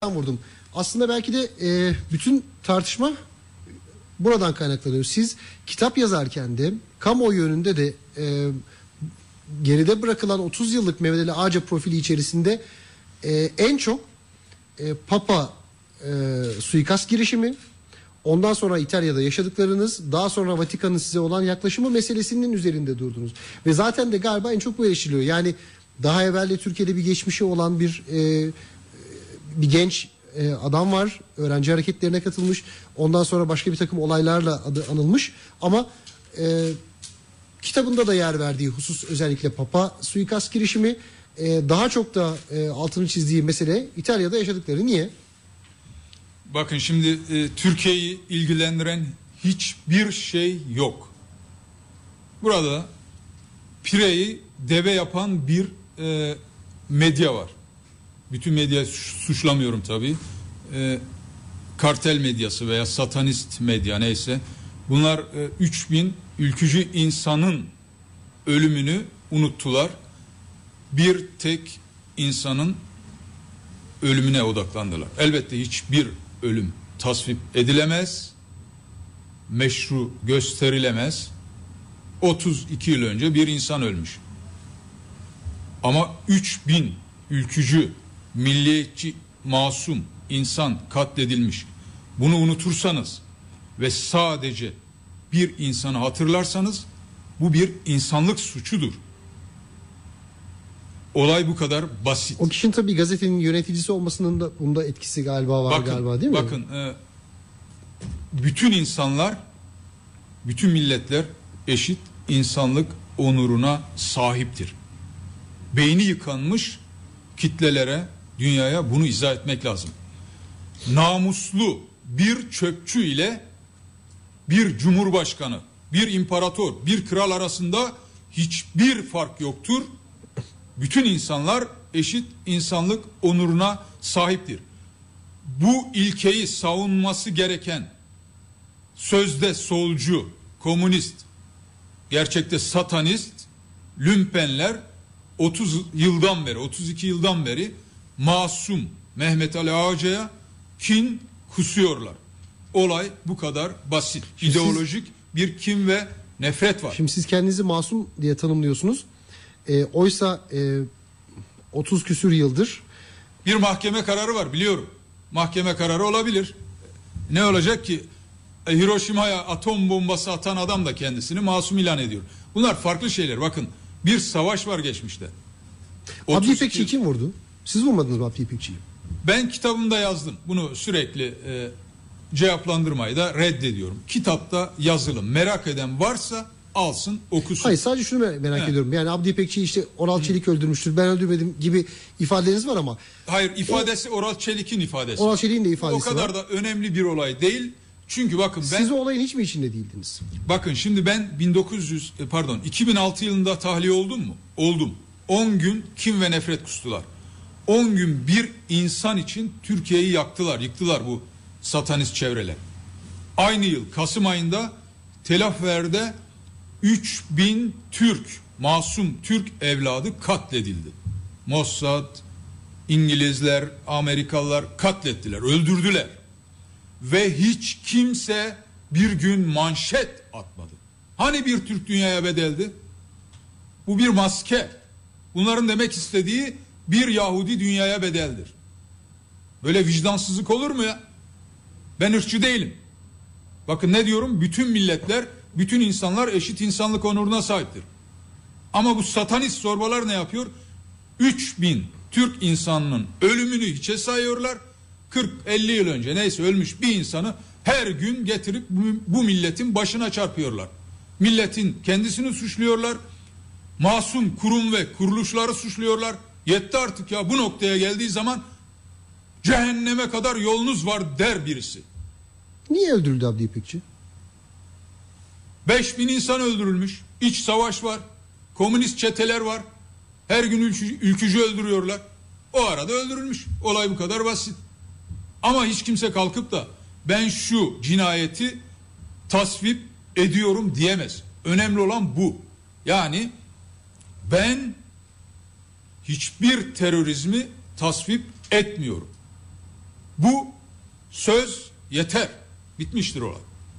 vurdum. Aslında belki de bütün tartışma buradan kaynaklanıyor. Siz kitap yazarken de kamuoyu önünde de geride bırakılan 30 yıllık Mehmet Ali Ağca profili içerisinde en çok Papa suikast girişimi, ondan sonra İtalya'da yaşadıklarınız, daha sonra Vatikan'ın size olan yaklaşımı meselesinin üzerinde durdunuz. Ve zaten de galiba en çok bu eleştiriliyor. Yani daha evvel de Türkiye'de bir geçmişi olan bir genç adam var. Öğrenci hareketlerine katılmış. Ondan sonra başka bir takım olaylarla adı anılmış. Ama kitabında da yer verdiği husus özellikle Papa suikast girişimi, daha çok da altını çizdiği mesele İtalya'da yaşadıkları. Niye? Bakın şimdi Türkiye'yi ilgilendiren hiçbir şey yok. Burada pireyi deve yapan bir medya var. Bütün medya suçlamıyorum tabii. Kartel medyası veya satanist medya neyse. Bunlar 3000 ülkücü insanın ölümünü unuttular. Bir tek insanın ölümüne odaklandılar. Elbette hiçbir ölüm tasvip edilemez, meşru gösterilemez. 32 yıl önce bir insan ölmüş. Ama 3000 ülkücü, milliyetçi, masum insan katledilmiş. Bunu unutursanız ve sadece bir insanı hatırlarsanız bu bir insanlık suçudur. Olay bu kadar basit. O kişinin tabii gazetenin yöneticisi olmasının da bunda etkisi galiba var, galiba değil mi? Bakın bütün insanlar, bütün milletler eşit insanlık onuruna sahiptir. Beyni yıkanmış kitlelere, dünyaya bunu izah etmek lazım. Namuslu bir çöpçü ile bir cumhurbaşkanı, bir imparator, bir kral arasında hiçbir fark yoktur. Bütün insanlar eşit insanlık onuruna sahiptir. Bu ilkeyi savunması gereken sözde solcu, komünist, gerçekte satanist, lümpenler 30 yıldan beri, 32 yıldan beri masum Mehmet Ali Ağca'ya kin kusuyorlar. Olay bu kadar basit. Şimdi İdeolojik bir kin ve nefret var. Şimdi siz kendinizi masum diye tanımlıyorsunuz. Oysa 30 küsür yıldır bir mahkeme kararı var, biliyorum. Mahkeme kararı olabilir. Ne olacak ki? Hiroşima'ya atom bombası atan adam da kendisini masum ilan ediyor. Bunlar farklı şeyler. Bakın, bir savaş var geçmişte. Abdi İpekçi'yi kim vurdu? Siz vurmadınız mı Abdi İpekçi'yi? Ben kitabımda yazdım. Bunu sürekli cevaplandırmayı da reddediyorum. Kitapta yazılı. Merak eden varsa alsın, okusun. Hayır, sadece şunu merak ediyorum. Yani Abdi İpekçi işte Oral Çelik öldürmüştür, ben öldürmedim gibi ifadeleriniz var ama. Hayır, ifadesi Oral Çelik'in ifadesi. Oral Çelik'in de ifadesi var. O kadar da önemli bir olay değil. Çünkü bakın ben... Siz o olayın hiç mi içinde değildiniz? Bakın şimdi ben 2006 yılında tahliye oldum mu? Oldum. 10 gün kin ve nefret kustular. 10 gün bir insan için Türkiye'yi yaktılar, yıktılar bu satanist çevreler. Aynı yıl Kasım ayında Telafver'de 3000 Türk, masum Türk evladı katledildi. Mossad, İngilizler, Amerikalılar katlettiler, öldürdüler. Ve hiç kimse bir gün manşet atmadı. Hani bir Türk dünyaya bedeldi? Bu bir maske. Bunların demek istediği bir Yahudi dünyaya bedeldir. Böyle vicdansızlık olur mu ya? Ben ırkçı değilim. Bakın ne diyorum? Bütün milletler, bütün insanlar eşit insanlık onuruna sahiptir. Ama bu satanist zorbalar ne yapıyor? 3000 Türk insanının ölümünü hiçe sayıyorlar. 40-50 yıl önce neyse ölmüş bir insanı her gün getirip bu milletin başına çarpıyorlar. Milletin kendisini suçluyorlar. Masum kurum ve kuruluşları suçluyorlar. Yetti artık ya, bu noktaya geldiği zaman cehenneme kadar yolunuz var der birisi. Niye öldürüldü Abdi İpekçi? 5000 insan öldürülmüş. İç savaş var. Komünist çeteler var. Her gün ülkücü öldürüyorlar. O arada öldürülmüş. Olay bu kadar basit. Ama hiç kimse kalkıp da ben şu cinayeti tasvip ediyorum diyemez. Önemli olan bu. Yani ben hiçbir terörizmi tasvip etmiyorum. Bu söz yeter. Bitmiştir olay.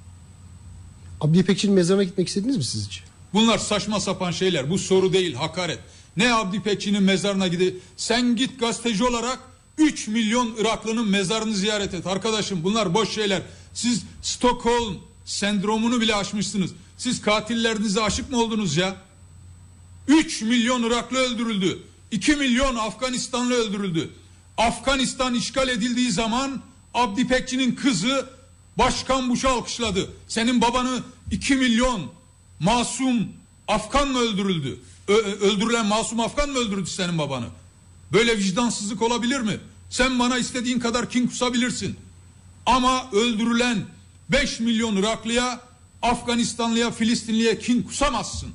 Abdi İpekçi'nin mezarına gitmek istediniz mi siz hiç? Bunlar saçma sapan şeyler. Bu soru değil, hakaret. Ne Abdi İpekçi'nin mezarına gidip sen git gazeteci olarak 3 milyon Iraklı'nın mezarını ziyaret et. Arkadaşım bunlar boş şeyler. Siz Stockholm sendromunu bile aşmışsınız. Siz katillerinize aşık mı oldunuz ya? 3 milyon Iraklı öldürüldü. 2 milyon Afganistanlı öldürüldü. Afganistan işgal edildiği zaman Abdi İpekçi'nin kızı Başkan Bush'u alkışladı. Senin babanı 2 milyon masum Afgan mı öldürüldü? Öldürülen masum Afgan mı öldürdü senin babanı? Böyle vicdansızlık olabilir mi? Sen bana istediğin kadar kin kusabilirsin. Ama öldürülen 5 milyon Iraklıya, Afganistanlıya, Filistinliye kin kusamazsın.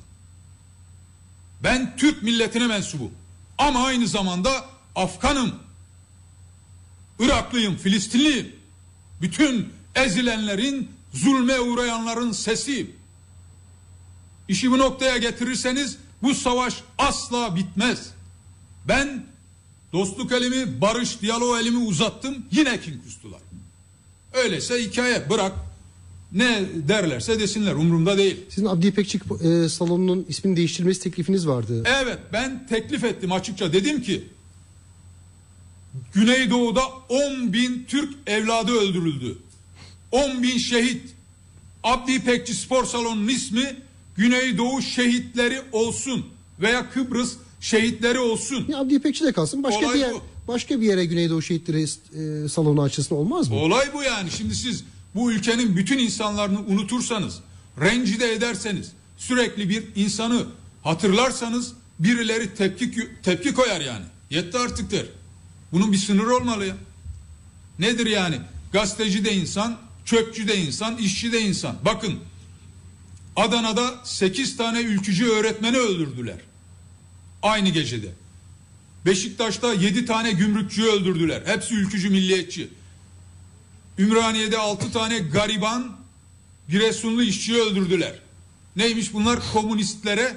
Ben Türk milletine mensubum. Ama aynı zamanda Afganım. Iraklıyım, Filistinliyim. Bütün ezilenlerin, zulme uğrayanların sesiyim. İşi bu noktaya getirirseniz bu savaş asla bitmez. Ben dostluk elimi, barış, diyalog elimi uzattım, yine kin kustular. Öyleyse hikaye, bırak. Ne derlerse desinler, umurumda değil. Sizin Abdi İpekçi salonunun ismini değiştirmesi teklifiniz vardı. Evet, ben teklif ettim açıkça. Dedim ki Güneydoğu'da 10.000 Türk evladı öldürüldü. 10.000 şehit. Abdi İpekçi Spor Salonu'nun ismi Güneydoğu Şehitleri olsun veya Kıbrıs Şehitleri olsun. Ya Abdi İpekçi de kalsın. Başka bir yere Güneydoğu Şehitleri salonu açılsın, olmaz mı? Olay bu yani. Şimdi siz bu ülkenin bütün insanlarını unutursanız, rencide ederseniz, sürekli bir insanı hatırlarsanız birileri tepki koyar yani. Yetti artık der. Bunun bir sınırı olmalı ya. Nedir yani? Gazeteci de insan, çöpçü de insan, işçi de insan. Bakın Adana'da 8 tane ülkücü öğretmeni öldürdüler. Aynı gecede. Beşiktaş'ta 7 tane gümrükçüyü öldürdüler. Hepsi ülkücü, milliyetçi. Ümraniye'de 6 tane gariban Giresunlu işçiyi öldürdüler. Neymiş bunlar? Komünistlere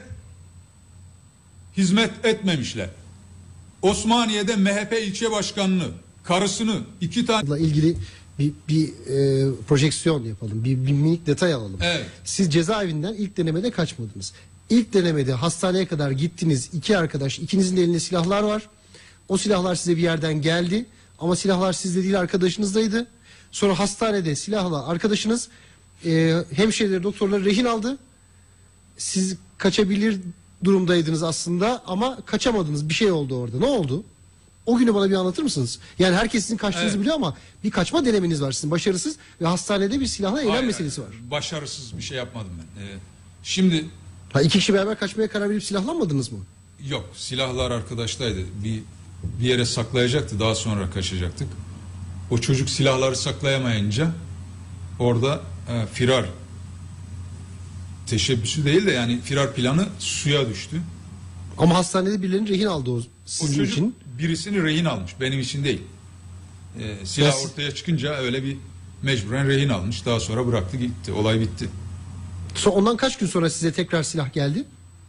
hizmet etmemişler. Osmaniye'de MHP ilçe başkanını, karısını, 2 tane... ilgili bir projeksiyon yapalım. Bir minik detay alalım. Evet. Siz cezaevinden ilk denemede kaçmadınız. İlk denemede hastaneye kadar gittiniz. 2 arkadaş, ikinizin de elinde silahlar var. O silahlar size bir yerden geldi. Ama silahlar sizde değil, arkadaşınızdaydı. Sonra hastanede silahla arkadaşınız hemşireleri, doktorları rehin aldı. Siz kaçabilir durumdaydınız aslında ama kaçamadınız. Bir şey oldu orada. Ne oldu? O günü bana bir anlatır mısınız? Yani herkes sizin kaçtığınızı biliyor ama bir kaçma denemeniz var sizin, başarısız, ve hastanede bir silahla eylem meselesi var. Başarısız bir şey yapmadım ben. Şimdi... 2 kişi beraber kaçmaya karar verip silahlanmadınız mı? Yok, silahlar arkadaştaydı. Bir yere saklayacaktı, daha sonra kaçacaktık. O çocuk silahları saklayamayınca orada firar teşebbüsü değil de yani firar planı suya düştü. Ama hastanede birilerinin rehin aldı o sizin çocuk için. Birisini rehin almış, benim için değil. Silah ortaya çıkınca öyle bir mecburen rehin almış. Daha sonra bıraktı gitti, olay bitti. Ondan kaç gün sonra size tekrar silah geldi?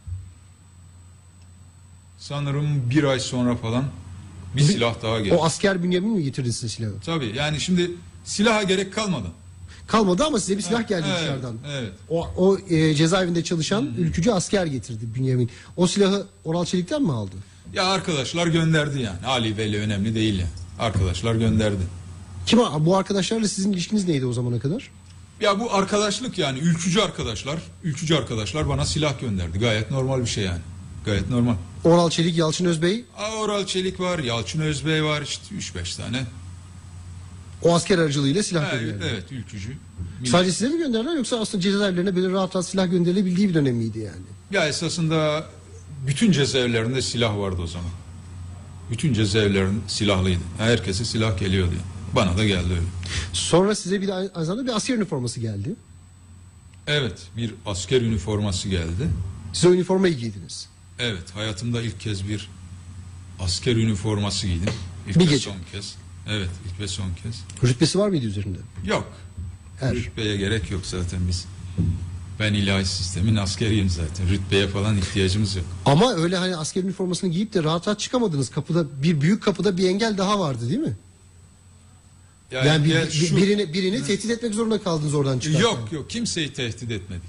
Sanırım 1 ay sonra falan bir silah daha geldi. O asker Bünyamin mi getirdi size silahı? Tabii yani şimdi silaha gerek kalmadı. Kalmadı ama size bir silah geldi dışarıdan. Evet. O cezaevinde çalışan ülkücü asker getirdi Bünyamin. O silahı Oral Çelik'ten mi aldı? Ya arkadaşlar gönderdi yani. Ali Veli önemli değil ya. Arkadaşlar gönderdi. Bu arkadaşlarla sizin ilişkiniz neydi o zamana kadar? Ya bu arkadaşlık yani ülkücü arkadaşlar bana silah gönderdi. Gayet normal bir şey yani. Gayet normal. Oral Çelik, Yalçın Özbey. Oral Çelik var, Yalçın Özbey var, işte 3-5 tane. O asker aracılığıyla silah gönderdi. Evet, ülkücü. Sadece size mi gönderdiler yoksa aslında cezaevlerine böyle rahat rahat silah gönderilebildiği bir dönem miydi yani? Ya esasında bütün cezaevlerinde silah vardı o zaman. Bütün cezaevlerin silahlıydı. Herkese silah geliyordu. Bana da geldi öyle. Sonra size bir de aynı zamanda bir asker üniforması geldi. Evet, bir asker üniforması geldi. Siz o üniformayı giydiniz. Evet, hayatımda ilk kez bir asker üniforması giydim. İlk Bir ve gece. son kez. Evet, ilk ve son kez. Rütbesi var mıydı üzerinde? Yok. Er. Rütbeye gerek yok zaten biz. Ben ilahi sistemin askeriyim zaten. Rütbeye falan ihtiyacımız yok. Ama öyle hani asker üniformasını giyip de rahat rahat çıkamadınız. Kapıda, bir büyük kapıda bir engel daha vardı değil mi? Yani birini tehdit etmek zorunda kaldınız oradan çıkarken. Yok kimseyi tehdit etmedik.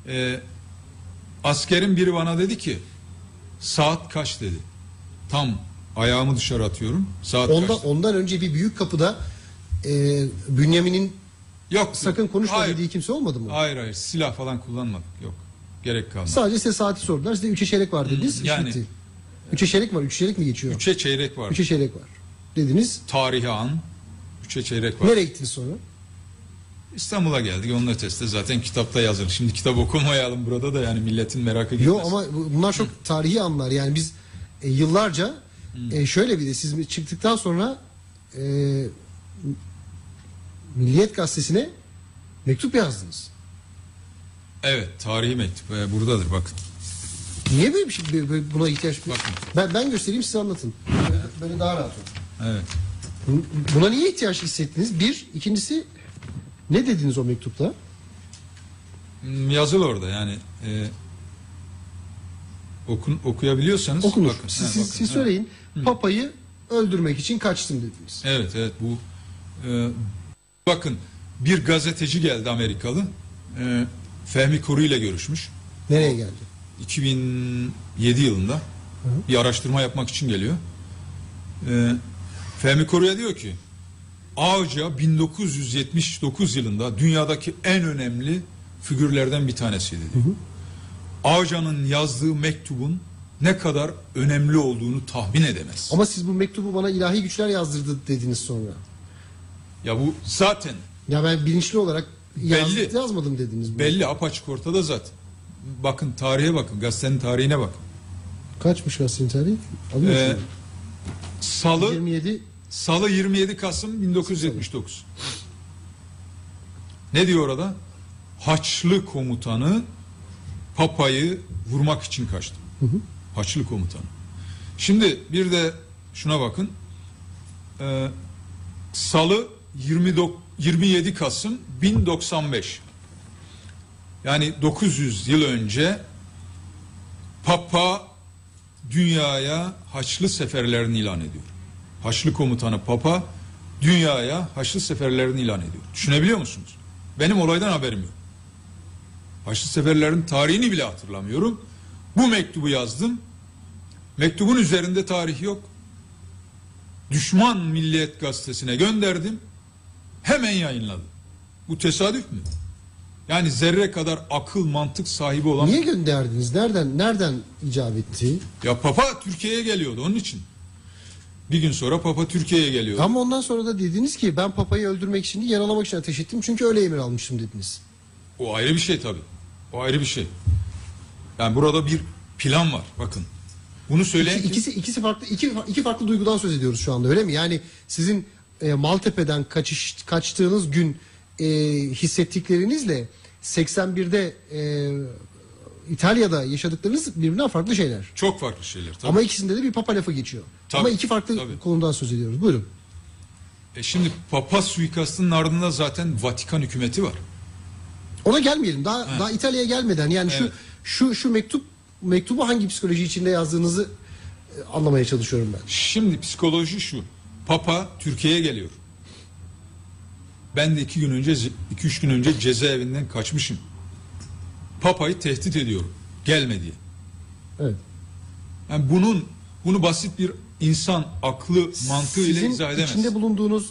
Askerin biri bana dedi ki saat kaç dedi. Tam ayağımı dışarı atıyorum. Saat kaç? Ondan önce bir büyük kapıda Bünyamin'in yok sakın konuşma hayır. dediği kimse olmadı mı? Hayır silah falan kullanmadık. Yok. Gerek kalmadı. Sadece size saati sordular. Size 3'e çeyrek var dediniz. Yani 3'e çeyrek var. 3 çeyrek mi geçiyor? 3'e çeyrek var. 3'e çeyrek var. Dediniz. Tarihi an 3'e çeyrek var. Nereye gittiniz sonra? İstanbul'a geldik. Onun ötesi de zaten kitapta yazılı. Şimdi kitap okumayalım burada da yani milletin merakı gitmez. Yok ama bunlar çok tarihi anlar. Yani biz yıllarca şöyle bir de siz çıktıktan sonra Milliyet Gazetesi'ne mektup yazdınız. Evet, tarihi mektup buradadır bakın. Niye böyle bir şey buna ihtiyaç? Bakın. Ben göstereyim siz anlatın. Böyle daha rahat olun. Evet. Buna niye ihtiyaç hissettiniz? Bir, ikincisi ne dediniz o mektupta? Yazılı orada yani okuyabiliyorsanız Okunur. bakın. Siz söyleyin. Papa'yı öldürmek için kaçtım dediniz. Evet bu bakın bir gazeteci geldi Amerikalı. Fehmi Koru ile görüşmüş. Nereye geldi? 2007 yılında bir araştırma yapmak için geliyor. Fehmi Koru'ya diyor ki Ağca 1979 yılında dünyadaki en önemli figürlerden bir tanesiydi diyor. Ağca'nın yazdığı mektubun ne kadar önemli olduğunu tahmin edemez. Ama siz bu mektubu bana ilahi güçler yazdırdı dediniz sonra. Ya bu zaten ya ben bilinçli olarak yazmadım dediniz. Belli apaçık ortada zaten. Bakın tarihe bakın. Gazetenin tarihine bakın. Kaçmış gazetenin tarihi? Alıyor Salı 27 Kasım 1979. Ne diyor orada? Haçlı komutanı Papa'yı vurmak için kaçtı. Haçlı komutanı. Şimdi bir de şuna bakın. Salı 27 Kasım 1095. Yani 900 yıl önce Papa dünyaya Haçlı seferlerini ilan ediyor. Haçlı komutanı Papa dünyaya Haçlı seferlerini ilan ediyor. Düşünebiliyor musunuz? Benim olaydan haberim yok. Haçlı seferlerin tarihini bile hatırlamıyorum. Bu mektubu yazdım. Mektubun üzerinde tarih yok. Düşman Milliyet Gazetesi'ne gönderdim. Hemen yayınladı. Bu tesadüf mü? Yani zerre kadar akıl mantık sahibi olan... Niye gönderdiniz? Nereden icap etti? Ya Papa Türkiye'ye geliyordu onun için. Bir gün sonra Papa Türkiye'ye geliyordu. Ama ondan sonra da dediniz ki ben Papa'yı öldürmek için değil, yaralamak için ateş ettim. Çünkü öyle emir almıştım dediniz. O ayrı bir şey tabii. O ayrı bir şey. Yani burada bir plan var. Bakın. Bunu söyleyen... İki farklı duygudan söz ediyoruz şu anda, öyle mi? Yani sizin Maltepe'den kaçtığınız gün hissettiklerinizle 81'de İtalya'da yaşadıklarınız birbirinden farklı şeyler. Çok farklı şeyler tabii. Ama ikisinde de bir Papa lafı geçiyor. Tabii, ama iki farklı konudan söz ediyoruz. Buyurun. Şimdi Papa suikastının ardında zaten Vatikan hükümeti var. Ona gelmeyelim. Daha İtalya'ya gelmeden yani evet. şu mektubu hangi psikoloji içinde yazdığınızı anlamaya çalışıyorum ben. Şimdi psikoloji şu. Papa Türkiye'ye geliyor. Ben de 2-3 gün önce cezaevinden kaçmışım. Papa'yı tehdit ediyorum. Gelme diye. Evet. Yani bunu basit bir insan aklı mantığı ile izah edemez. Sizin içinde bulunduğunuz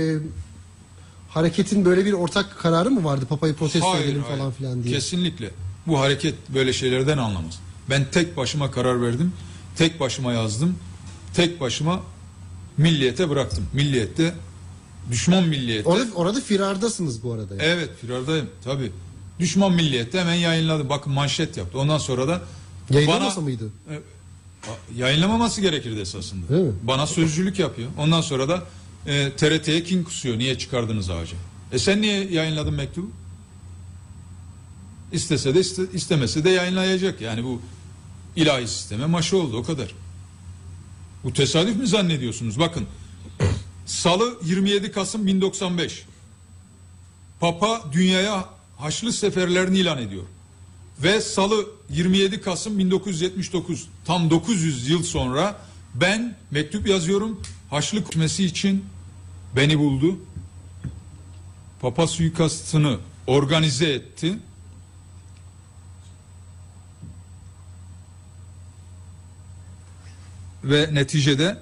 hareketin böyle bir ortak kararı mı vardı? Papa'yı protesto edelim falan filan diye. Kesinlikle. Bu hareket böyle şeylerden anlamaz. Ben tek başıma karar verdim. Tek başıma yazdım. Tek başıma milliyete bıraktım. Milliyette, düşman milliyette. Orada firardasınız bu arada. Yani. Evet, firardayım tabii. Düşman milliyette hemen yayınladım. Bakın manşet yaptı. Ondan sonra da yayınlamasa mıydı? Yayınlamaması gerekirdi esasında. Değil mi? Bana sözcülük yapıyor. Ondan sonra da TRT'ye kin kusuyor. Niye çıkardınız Ağacı? Sen niye yayınladın mektubu? İstese de istemese de yayınlayacak. Yani bu ilahi sisteme maşı oldu, o kadar. Bu tesadüf mü zannediyorsunuz? Bakın. Salı 27 Kasım 1095. Papa dünyaya Haçlı seferlerini ilan ediyor. Ve Salı 27 Kasım 1979, tam 900 yıl sonra ben mektup yazıyorum. Haçlı hükümeti için beni buldu. Papa suikastını organize etti. Ve neticede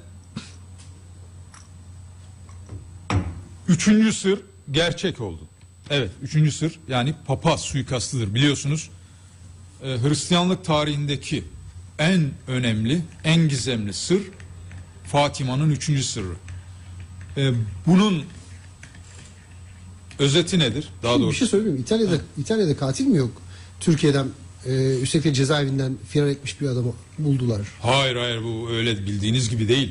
üçüncü sır gerçek oldu. Evet, üçüncü sır yani Papa suikastıdır. Biliyorsunuz Hristiyanlık tarihindeki en önemli, en gizemli sır Fatima'nın üçüncü sırrı. Bunun özeti nedir? Daha Şimdi doğrusu. bir şey söyleyeyim. İtalya'da katil mi yok? Türkiye'den üstelik de cezaevinden firar etmiş bir adamı buldular. Hayır bu öyle bildiğiniz gibi değil.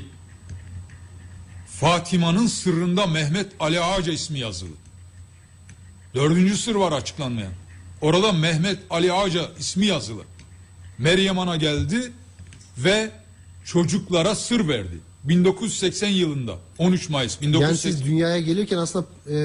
Fatima'nın sırrında Mehmet Ali Ağaca ismi yazılı. Dördüncü sır var açıklanmayan. Orada Mehmet Ali Ağaca ismi yazılı. Meryem Ana geldi ve çocuklara sır verdi. 1980 yılında 13 Mayıs 1980. Yani siz dünyaya gelirken aslında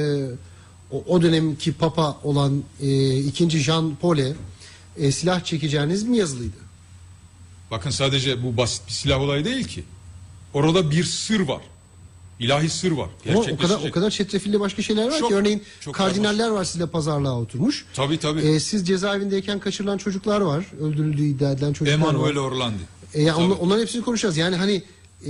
o dönemki Papa olan 2. Jean Paul'e silah çekeceğiniz mi yazılıydı? Bakın sadece bu basit bir silah olayı değil ki. Orada bir sır var. İlahi sır var. Ama o kadar çetrefilli başka şeyler var ki. Örneğin kardinaller var sizle pazarlığa oturmuş. Tabii. Siz cezaevindeyken kaçırılan çocuklar var. Öldürüldüğü iddia edilen çocuklar var. Emanuele Orlandi. Onların hepsini konuşacağız. Yani hani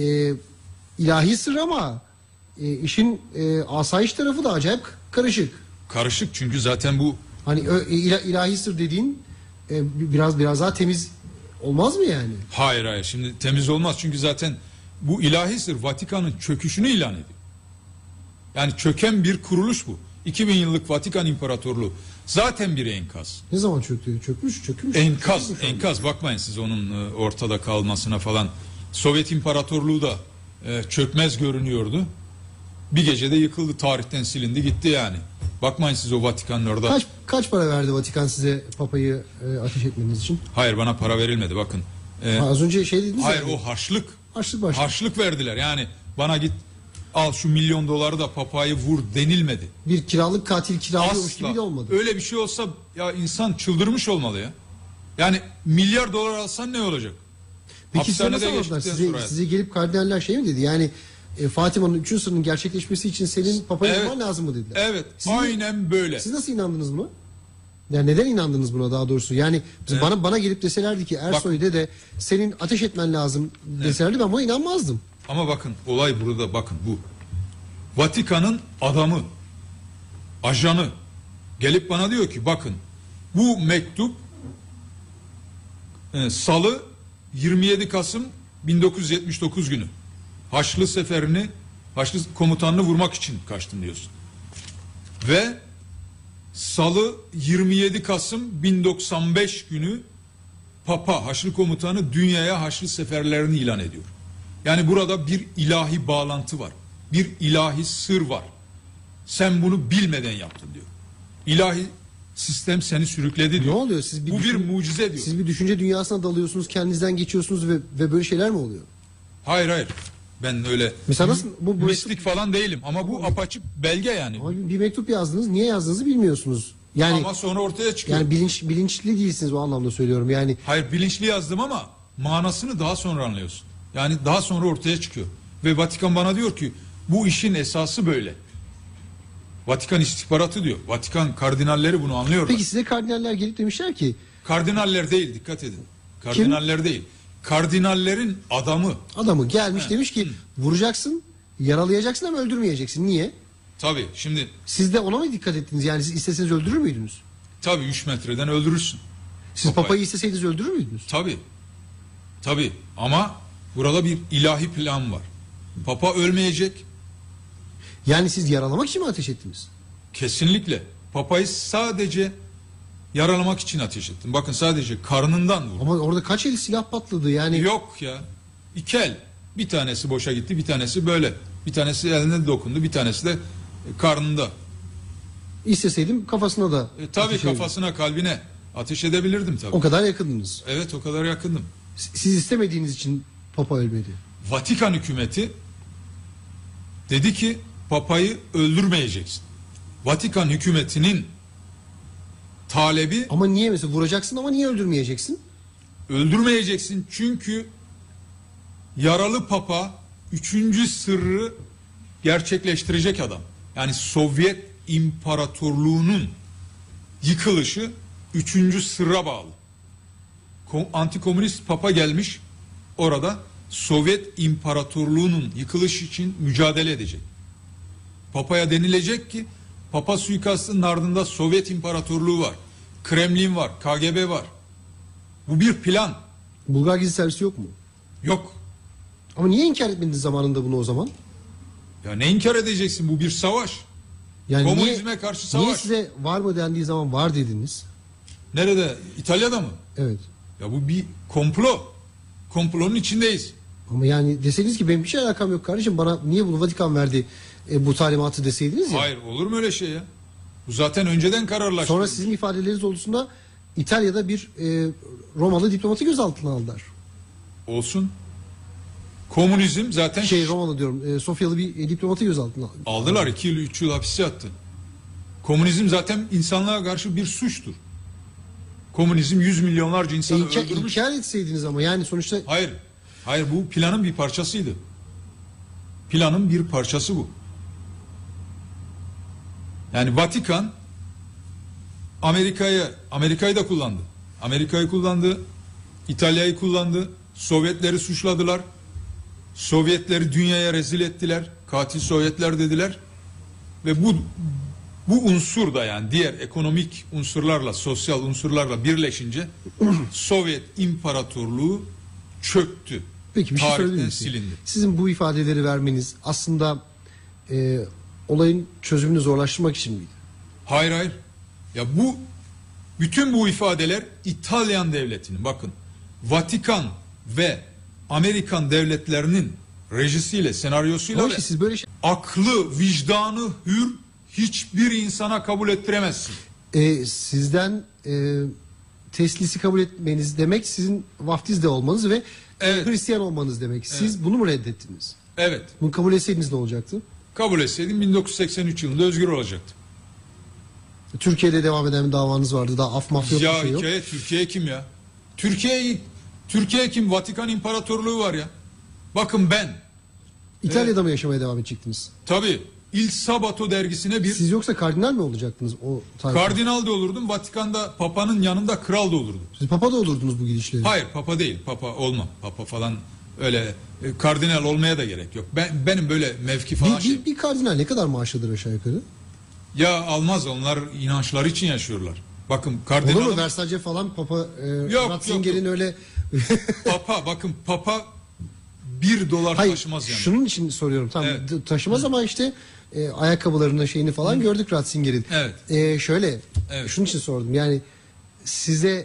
ilahi sır ama işin asayiş tarafı da acayip karışık. Karışık çünkü zaten bu hani ilahi sır dediğin biraz daha temiz olmaz mı yani? Hayır şimdi temiz olmaz çünkü zaten bu ilahi sır Vatikan'ın çöküşünü ilan ediyor. Yani çöken bir kuruluş bu. 2000 yıllık Vatikan İmparatorluğu zaten bir enkaz. Ne zaman çöktü? Çökmüş. Enkaz bakmayın siz onun ortada kalmasına falan. Sovyet İmparatorluğu da çökmez görünüyordu. Bir gecede yıkıldı, tarihten silindi gitti yani. Bakmayın siz o Vatikan'ın orada. Kaç para verdi Vatikan size Papa'yı ateş etmeniz için? Hayır bana para verilmedi bakın. Az önce şey dediniz hayır ya. O harçlık. Harçlık verdiler yani bana git al şu $1 milyon da Papa'yı vur denilmedi. Bir kiralık katil kiralıyormuş gibi de olmadı. Öyle bir şey olsa ya insan çıldırmış olmalı ya. Yani $1 milyar alsan ne olacak? Peki size nasıl anlattılar? Size gelip kardinaller şey mi dedi? Yani Fatima'nın 3. sırrının gerçekleşmesi için senin Papa'yı bulman lazım mı dediler? Evet. Aynen böyle. Siz nasıl inandınız buna? Yani neden inandınız buna daha doğrusu? Yani bana gelip deselerdi ki Ersoy dede senin ateş etmen lazım deselerdi ben buna inanmazdım. Ama bakın olay burada bakın bu. Vatikan'ın adamı, ajanı gelip bana diyor ki bakın bu mektup Salı 27 Kasım 1979 günü Haçlı seferini, Haçlı komutanını vurmak için kaçtım diyorsun. Ve Salı 27 Kasım 1095 günü Papa Haçlı komutanı dünyaya Haçlı seferlerini ilan ediyor. Yani burada bir ilahi bağlantı var. Bir ilahi sır var. Sen bunu bilmeden yaptın diyor. İlahi sistem seni sürükledi diyor. Ne oluyor? Bu bir mucize diyor. Siz bir düşünce dünyasına dalıyorsunuz, kendinizden geçiyorsunuz ve böyle şeyler mi oluyor? Hayır. Ben öyle mesela nasıl, bu mistik falan değilim ama bu apaçık belge yani. Ama bir mektup yazdınız. Niye yazdığınızı bilmiyorsunuz. Yani, ama sonra ortaya çıkıyor. Yani bilinçli değilsiniz o anlamda söylüyorum. Yani hayır bilinçli yazdım ama manasını daha sonra anlıyorsun. Yani daha sonra ortaya çıkıyor. Ve Vatikan bana diyor ki bu işin esası böyle. Vatikan istihbaratı diyor. Vatikan kardinalleri bunu anlıyorlar. Peki size kardinaller gelip demişler ki kardinaller değil dikkat edin. Kardinaller değil. Kardinallerin adamı gelmiş demiş ki vuracaksın, yaralayacaksın ama öldürmeyeceksin. Niye? Tabii şimdi. Siz de ona mı dikkat ettiniz? Yani siz isteseniz öldürür müydünüz? Tabii 3 metreden öldürürsün. Siz Papa'yı isteseydiniz öldürür müydünüz? Tabii ama burada bir ilahi plan var. Papa ölmeyecek. Yani siz yaralamak için mi ateş ettiniz? Kesinlikle. Papa'yı sadece yaralamak için ateş ettim. Bakın sadece karnından vurdum. Ama orada kaç el silah patladı yani? Yok ya. 2 el. Bir tanesi boşa gitti, bir tanesi böyle. Bir tanesi eline dokundu, bir tanesi de karnında. İsteseydim kafasına da. Tabii kafasına, kalbine ateş edebilirdim tabii. O kadar yakındınız. Evet, o kadar yakındım. Siz istemediğiniz için Papa ölmedi. Vatikan hükümeti dedi ki Papa'yı öldürmeyeceksin. Vatikan hükümetinin talebi. Ama niye mesela vuracaksın ama niye öldürmeyeceksin? Öldürmeyeceksin çünkü yaralı Papa 3. sırrı gerçekleştirecek adam. Yani Sovyet İmparatorluğu'nun yıkılışı 3. sırra bağlı. Antikomünist Papa gelmiş orada Sovyet İmparatorluğu'nun yıkılışı için mücadele edecek. Papa'ya denilecek ki Papa suikastının ardında Sovyet İmparatorluğu var. Kremlin var, KGB var. Bu bir plan. Bulgar gizli servisi yok mu? Yok. Ama niye inkar etmediniz zamanında bunu o zaman? Ya ne inkar edeceksin? Bu bir savaş. Yani Komünizme karşı savaş. Niye size var mı dendiği zaman var dediniz? Nerede? İtalya'da mı? Evet. Ya bu bir komplo. Komplonun içindeyiz. Ama yani deseniz ki benim bir şey alakam yok kardeşim, bana niye bunu Vatikan verdi bu talimatı deseydiniz ya. Hayır, olur mu öyle şey ya? Bu zaten önceden kararlaştı. Sonra sizin ifadeleriniz doğrultusunda İtalya'da bir Romalı diplomatı gözaltına aldılar. Olsun. Komünizm zaten Romalı diyorum, Sofyalı bir diplomatı gözaltına aldılar. 2 yıl 3 yıl hapise attı. Komünizm zaten insanlığa karşı bir suçtur. Komünizm 100 milyonlarca insanı öldürmüş. İnkar etseydiniz ama yani sonuçta. Hayır. Hayır, bu planın bir parçasıydı. Planın bir parçası bu. Yani Vatikan Amerika'yı da kullandı. Amerika'yı kullandı. İtalya'yı kullandı. Sovyetleri suçladılar. Sovyetleri dünyaya rezil ettiler. Katil Sovyetler dediler. Ve bu unsur da, yani diğer ekonomik unsurlarla, sosyal unsurlarla birleşince Sovyet İmparatorluğu çöktü. Peki bir şey Tarihten söyleyebilir misiniz? silindi. Sizin bu ifadeleri vermeniz aslında olayın çözümünü zorlaştırmak için miydi? Hayır. Ya bütün bu ifadeler İtalyan devletinin, bakın, Vatikan ve Amerikan devletlerinin rejisiyle, senaryosuyla Ama ve siz böyle aklı, vicdanı hür hiçbir insana kabul ettiremezsin. Sizden teslisi kabul etmeniz demek sizin vaftizde olmanız ve Evet. Hristiyan olmanız demek. Siz bunu mu reddettiniz? Evet. Bunu kabul etseydiniz ne olacaktı? Kabul etseydim 1983 yılında özgür olacaktım. Türkiye'de devam eden bir davanız vardı. Daha af mafya yok, Ya bir şey yok. hikaye, Türkiye kim ya? Türkiye kim? Vatikan İmparatorluğu var ya. Bakın ben İtalya'da mı yaşamaya devam edecektiniz? tabii Il Sabato dergisine bir Siz yoksa kardinal mi olacaktınız o tarihte? kardinal da olurdum. Vatikan'da Papa'nın yanında kral da olurdum. Siz papa da olurdunuz bu gidişle. Hayır, Papa değil. Papa olmam. Papa falan öyle kardinal olmaya da gerek yok. Benim böyle mevki falan Bir kardinal ne kadar maaş alır aşağı yukarı? Ya almaz, onlar inançları için yaşıyorlar. Bakın Olur mu? kardinal Versace falan Papa Yok, Ratzinger'in yok. öyle. bakın Papa $1 Hayır, taşımaz yani. şunun için soruyorum. Tamam, Evet. taşımaz ama işte ayakkabılarını şeyini falan gördük Ratzinger'in. Evet. Şöyle, Evet. şunun için sordum. Yani size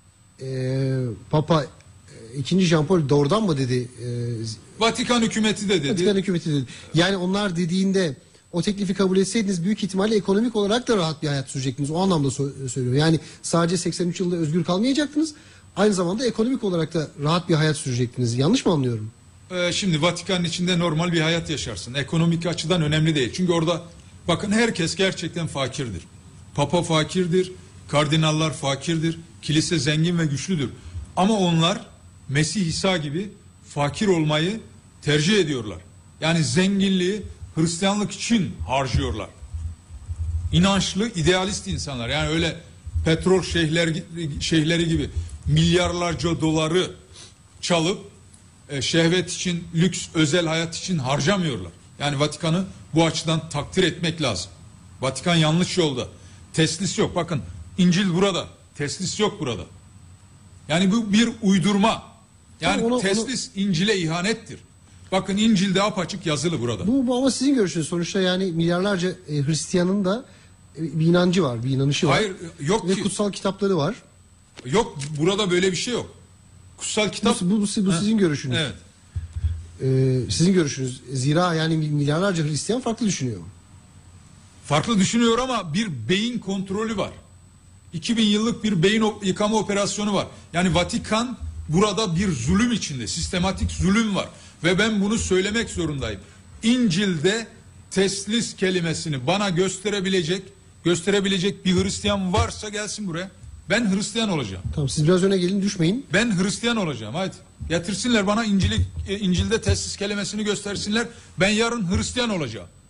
Papa 2. Jean Paul doğrudan mı dedi? Vatikan hükümeti de dedi. Vatikan hükümeti dedi. Yani onlar dediğinde o teklifi kabul etseydiniz büyük ihtimalle ekonomik olarak da rahat bir hayat sürecektiniz. O anlamda söylüyorum. Yani sadece 83 yılında özgür kalmayacaktınız. Aynı zamanda ekonomik olarak da rahat bir hayat sürecektiniz. Yanlış mı anlıyorum? Şimdi Vatikan'ın içinde normal bir hayat yaşarsın. Ekonomik açıdan önemli değil. Çünkü orada bakın herkes gerçekten fakirdir. Papa fakirdir, kardinallar fakirdir, kilise zengin ve güçlüdür. Ama onlar Mesih İsa gibi fakir olmayı tercih ediyorlar. Yani zenginliği Hristiyanlık için harcıyorlar. İnançlı, idealist insanlar. Yani öyle petrol şeyhleri gibi milyarlarca doları çalıp şehvet için, lüks, özel hayat için harcamıyorlar. Yani Vatikan'ı bu açıdan takdir etmek lazım. Vatikan yanlış yolda. Teslis yok. Bakın İncil burada. Teslis yok burada. Yani bu bir uydurma. Yani Tamam, teslis İncil'e ihanettir. Bakın İncil'de apaçık yazılı burada. Bu ama sizin görüşünüz. Sonuçta yani milyarlarca Hristiyanın da bir inancı var, bir inanışı var. Hayır, yok Ve ki. kutsal kitapları var. Yok, burada böyle bir şey yok. Kutsal kitap. Bu sizin görüşünüz. Evet. Sizin görüşünüz. Zira yani milyarlarca Hristiyan farklı düşünüyor. Farklı düşünüyor ama bir beyin kontrolü var. 2000 yıllık bir beyin yıkama operasyonu var. Yani Vatikan burada bir zulüm içinde, sistematik zulüm var. Ve ben bunu söylemek zorundayım. İncil'de teslis kelimesini bana gösterebilecek bir Hristiyan varsa gelsin buraya. Ben Hristiyan olacağım. Tamam, siz biraz öne gelin, düşmeyin. Ben Hristiyan olacağım. Hadi. Getirsinler bana İncil'de teslis kelimesini göstersinler. Ben yarın Hristiyan olacağım.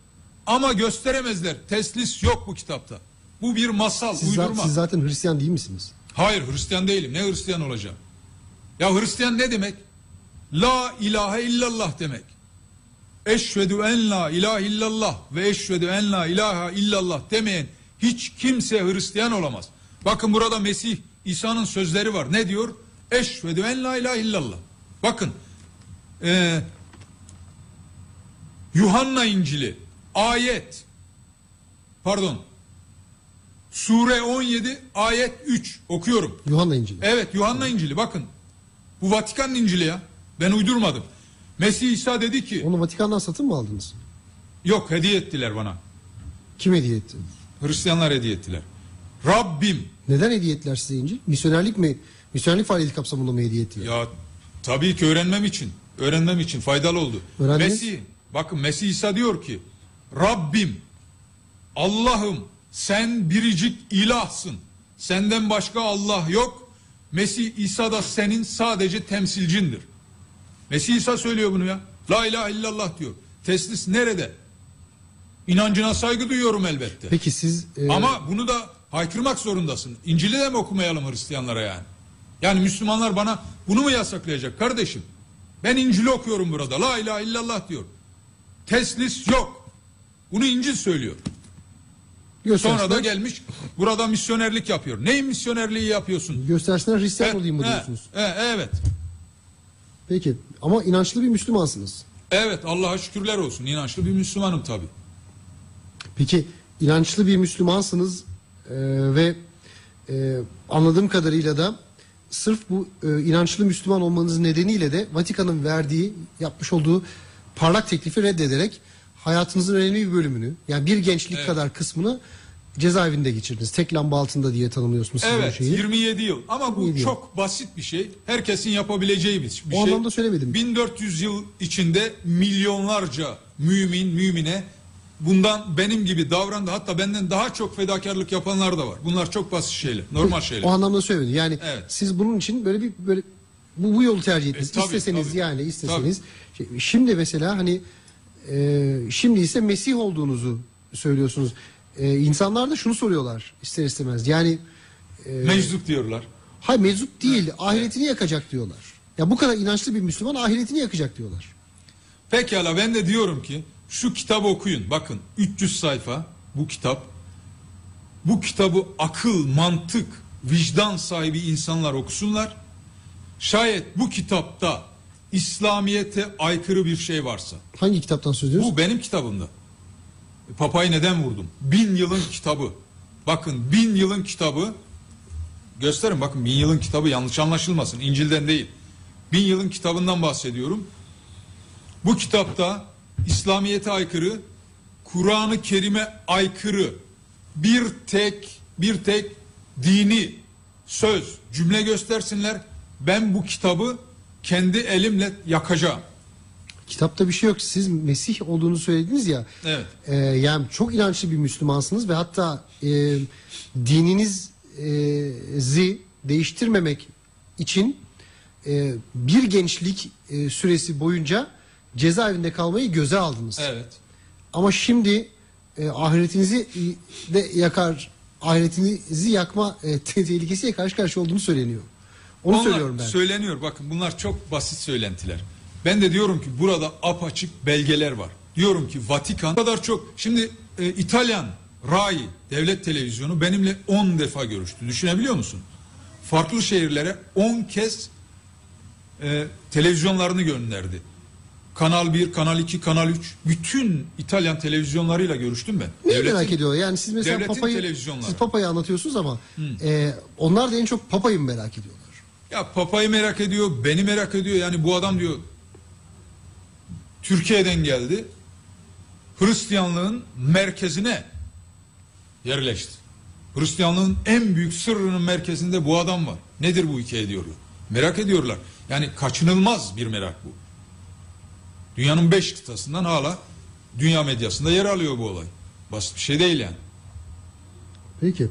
Ama gösteremezler. Teslis yok bu kitapta. Bu bir masal, uydurma. Siz zaten Hristiyan değil misiniz? Hayır, Hristiyan değilim. Ne Hristiyan olacağım? Ya Hristiyan ne demek? La ilahe illallah demek. Eşhedü en la ilahe illallah ve eşhedü en la ilahe illallah demeyen hiç kimse Hristiyan olamaz. Bakın burada Mesih İsa'nın sözleri var. Ne diyor? Eşhedü en la ilahe illallah. Bakın Yuhanna İncili Sure 17 ayet 3 okuyorum. Yuhanna İncili. Evet, Yuhanna İncili, bakın. Bu Vatikan'ın İncili ya. Ben uydurmadım. Mesih İsa dedi ki, Onu Vatikan'dan satın mı aldınız? yok, hediye ettiler bana. Kim hediye etti? Hristiyanlar hediye ettiler. Rabbim. Neden hediye ettiler size İncil? Misyonerlik mi? Misyonerlik faaliyeti kapsamında mı hediye ettiler? Ya tabii ki öğrenmem için faydalı oldu. Öğrendiniz? Bakın Mesih İsa diyor ki, Rabbim, Allah'ım, sen biricik ilahsın. Senden başka Allah yok. Mesih İsa da senin sadece temsilcindir. Mesih İsa söylüyor bunu ya. La ilahe illallah diyor. Teslis nerede? İnancına saygı duyuyorum elbette. Peki siz... Ama bunu da haykırmak zorundasın. İncil'i de mi okumayalım Hristiyanlara yani? Yani Müslümanlar bana bunu mu yasaklayacak kardeşim? Ben İncil'i okuyorum burada. La ilahe illallah diyor. Teslis yok. Bunu İncil söylüyor. Sonra da gelmiş burada misyonerlik yapıyor. Neyin misyonerliği yapıyorsun? Göstersinler Hristiyan olayım mı diyorsunuz? Evet. Peki ama inançlı bir Müslümansınız. Evet, Allah'a şükürler olsun. İnançlı bir Müslümanım tabii. Peki inançlı bir Müslümansınız ve anladığım kadarıyla da sırf bu inançlı Müslüman olmanız nedeniyle de Vatikan'ın yapmış olduğu parlak teklifi reddederek hayatınızın önemli bir bölümünü, yani bir gençlik kadar kısmını cezaevinde geçirdiniz. Tek lamba altında diye tanımlıyorsunuz siz evet, o şeyi. 27 yıl. Ama bu çok basit bir şey. Herkesin yapabileceği bir şey. O anlamda söylemedim. 1400 yıl içinde milyonlarca mümine bundan benim gibi davrandı. Hatta benden daha çok fedakarlık yapanlar da var. Bunlar çok basit şeyler, normal şeyler. O anlamda söylemedim. Yani siz bunun için böyle bu yolu tercih ettiniz. Tabii. İsteseniz. Şimdi mesela hani şimdi ise Mesih olduğunuzu söylüyorsunuz. İnsanlar da şunu soruyorlar ister istemez. Yani meczup diyorlar. Hayır, meczup değil. Ahiretini yakacak diyorlar. Ya bu kadar inançlı bir Müslüman ahiretini yakacak diyorlar. Pekala, ben de diyorum ki şu kitabı okuyun. Bakın 300 sayfa bu kitap. Bu kitabı akıl, mantık, vicdan sahibi insanlar okusunlar. Şayet bu kitapta İslamiyet'e aykırı bir şey varsa. Hangi kitaptan söz ediyorsunuz? Bu benim kitabımda. Papayı neden vurdum? 1000 yılın kitabı. Bakın 1000 yılın kitabı. Gösterin, bakın 1000 yılın kitabı, yanlış anlaşılmasın. İncil'den değil. 1000 yılın kitabından bahsediyorum. Bu kitapta İslamiyet'e aykırı, Kur'an-ı Kerim'e aykırı bir tek dini söz, cümle göstersinler. Ben bu kitabı kendi elimle yakacağım. Kitapta bir şey yok. Siz Mesih olduğunu söylediniz ya. Evet. Yani çok inançlı bir Müslümansınız ve hatta dininizi değiştirmemek için bir gençlik süresi boyunca cezaevinde kalmayı göze aldınız. Evet. Ama şimdi ahiretinizi yakma tehlikesiyle karşı karşıya olduğunu söyleniyor. Onu söylüyorum ben. Söyleniyor. Bakın bunlar çok basit söylentiler. Ben de diyorum ki burada apaçık belgeler var. Diyorum ki Vatikan kadar çok. Şimdi İtalyan RAI devlet televizyonu benimle 10 defa görüştü. Düşünebiliyor musun? Farklı şehirlere 10 kez televizyonlarını gönderdi. Kanal 1, Kanal 2, Kanal 3 bütün İtalyan televizyonlarıyla görüştüm ben. Neyi merak ediyorlar? Yani siz mesela siz Papa'yı anlatıyorsunuz ama onlar da en çok Papa'yı mı merak ediyorlar? Ya Papa'yı merak ediyor, beni merak ediyor. Yani bu adam diyor Türkiye'den geldi. Hristiyanlığın merkezine yerleşti. Hristiyanlığın en büyük sırrının merkezinde bu adam var. Nedir bu hikaye diyorlar. Merak ediyorlar. Yani kaçınılmaz bir merak bu. Dünyanın 5 kıtasından hala dünya medyasında yer alıyor bu olay. Basit bir şey değil yani. Peki.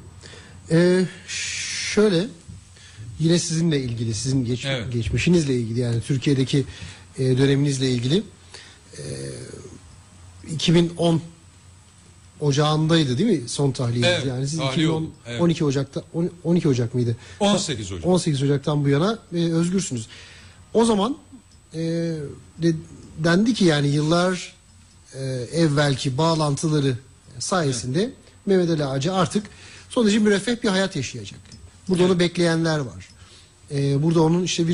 Şöyle yine sizinle ilgili, sizin geçmişinizle ilgili, yani Türkiye'deki döneminizle ilgili 2010 Ocağı'ndaydı değil mi son tahliyeniz? Evet, Yani siz tahliye 2010, oldum, evet. 12 Ocak'ta 12 Ocak mıydı? 18 Ocak. 18 Ocak'tan bu yana özgürsünüz. O zaman dendi ki yani yıllar evvelki bağlantıları sayesinde Mehmet Ali Ağacı artık son derece müreffeh bir hayat yaşayacak. Burada onu bekleyenler var. Burada onun işte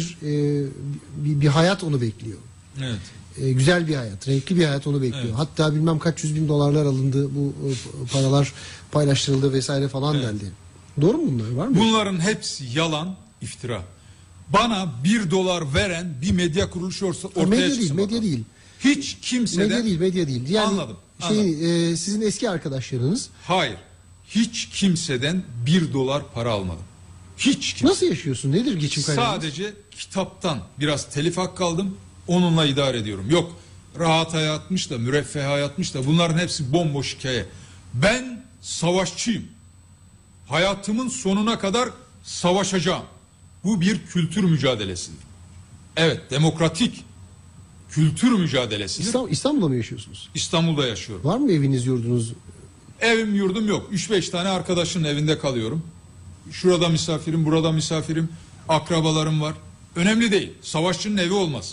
bir hayat onu bekliyor. Evet. Güzel bir hayat, renkli bir hayat onu bekliyor. Evet. Hatta bilmem kaç yüz bin dolarlar alındı, bu paralar paylaştırıldı vesaire falan Evet. dendi. Doğru mu bunlar? Var mı? Bunların hepsi yalan, iftira. Bana 1 dolar veren bir medya kuruluşu ortaya medya değil, çıksın medya bakalım. değil. Hiç kimseden... Medya değil. Yani Anladım. sizin eski arkadaşlarınız Hayır. Hiç kimseden 1 dolar para almadım. Hiç kimse. nasıl yaşıyorsun? Nedir geçim kaynağınız? Sadece kitaptan biraz telif hakkı aldım. Onunla idare ediyorum. Yok rahat hayatmış da müreffeh hayatmış da bunların hepsi bomboş hikaye. Ben savaşçıyım. Hayatımın sonuna kadar savaşacağım. Bu bir kültür mücadelesidir. Evet, demokratik kültür mücadelesidir. İstanbul'da mı yaşıyorsunuz? İstanbul'da yaşıyorum. Var mı eviniz, yurdunuz? Evim yurdum yok. 3-5 tane arkadaşın evinde kalıyorum. Şurada misafirim, burada misafirim. Akrabalarım var. Önemli değil. Savaşçının evi olmaz.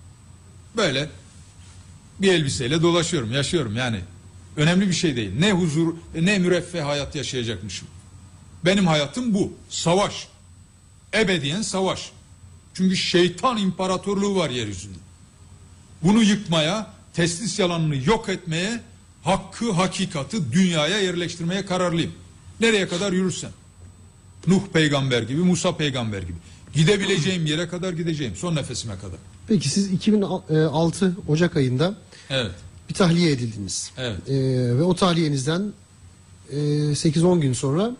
Böyle bir elbiseyle dolaşıyorum, yaşıyorum yani. Önemli bir şey değil. Ne huzur, ne müreffeh hayat yaşayacakmışım. Benim hayatım bu. Savaş. Ebediyen savaş. Çünkü şeytan imparatorluğu var yeryüzünde. Bunu yıkmaya, teslis yalanını yok etmeye, hakkı, hakikati dünyaya yerleştirmeye kararlıyım. Nereye kadar yürürsem. Nuh peygamber gibi, Musa peygamber gibi. Gidebileceğim yere kadar gideceğim. Son nefesime kadar. Peki siz 2006 Ocak ayında Evet. bir tahliye edildiniz. Evet. Ve o tahliyenizden 8-10 gün sonra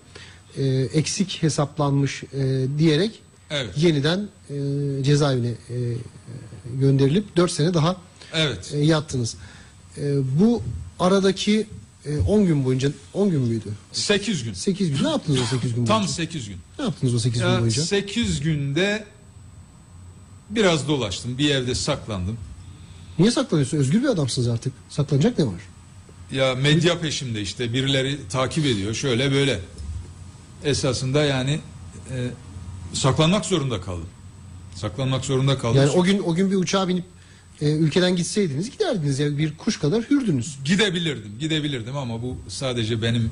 eksik hesaplanmış diyerek Evet. yeniden cezaevine gönderilip 4 sene daha Evet. yattınız. Bu aradaki 10 gün boyunca, 10 gün müydü? 8 gün. 8 gün. Ne yaptınız o 8 gün boyunca? Tam 8 gün. Ne yaptınız o 8 gün Ya, boyunca? 8 günde biraz dolaştım. Bir evde saklandım. Niye saklanıyorsun? Özgür bir adamsınız artık. Saklanacak ne var? Ya medya peşimde işte. Birileri takip ediyor. Şöyle böyle. Esasında yani saklanmak zorunda kaldım. Saklanmak zorunda kaldım. Yani o gün bir uçağa binip ülkeden gitseydiniz giderdiniz. Yani bir kuş kadar hürdünüz. Gidebilirdim ama bu sadece benim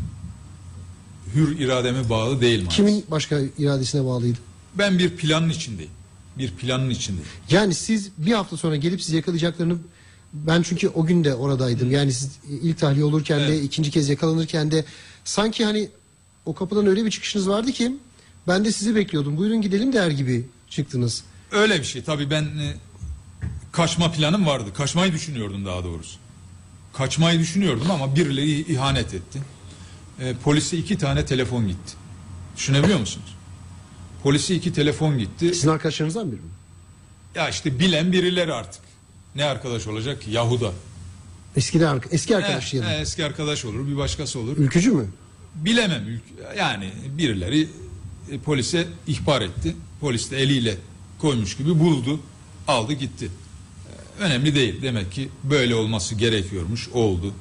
hür irademe bağlı değil maalesef. Kimin başka iradesine bağlıydı? Ben bir planın içindeyim. Bir planın içindeyim. Yani siz bir hafta sonra gelip sizi yakalayacaklarını, ben çünkü o gün de oradaydım. Yani siz ilk tahliye olurken de Evet. ikinci kez yakalanırken de sanki hani o kapıdan öyle bir çıkışınız vardı ki ben de sizi bekliyordum. Buyurun gidelim der gibi çıktınız. Öyle bir şey. Tabii ben kaçma planım vardı. Kaçmayı düşünüyordum daha doğrusu. Kaçmayı düşünüyordum ama birileri ihanet etti. Polise 2 tane telefon gitti. Düşünebiliyor musunuz? Polise 2 telefon gitti. Sizin arkadaşlarınızdan biri mi? Ya işte bilen birileri artık. Ne arkadaş olacak ki? Yahuda. Eski arkadaş ya da. Eski arkadaş olur, bir başkası olur. Ülkücü mü? Bilemem. Yani birileri polise ihbar etti. Polis de eliyle koymuş gibi buldu. Aldı gitti. Önemli değil. Demek ki böyle olması gerekiyormuş. Oldu.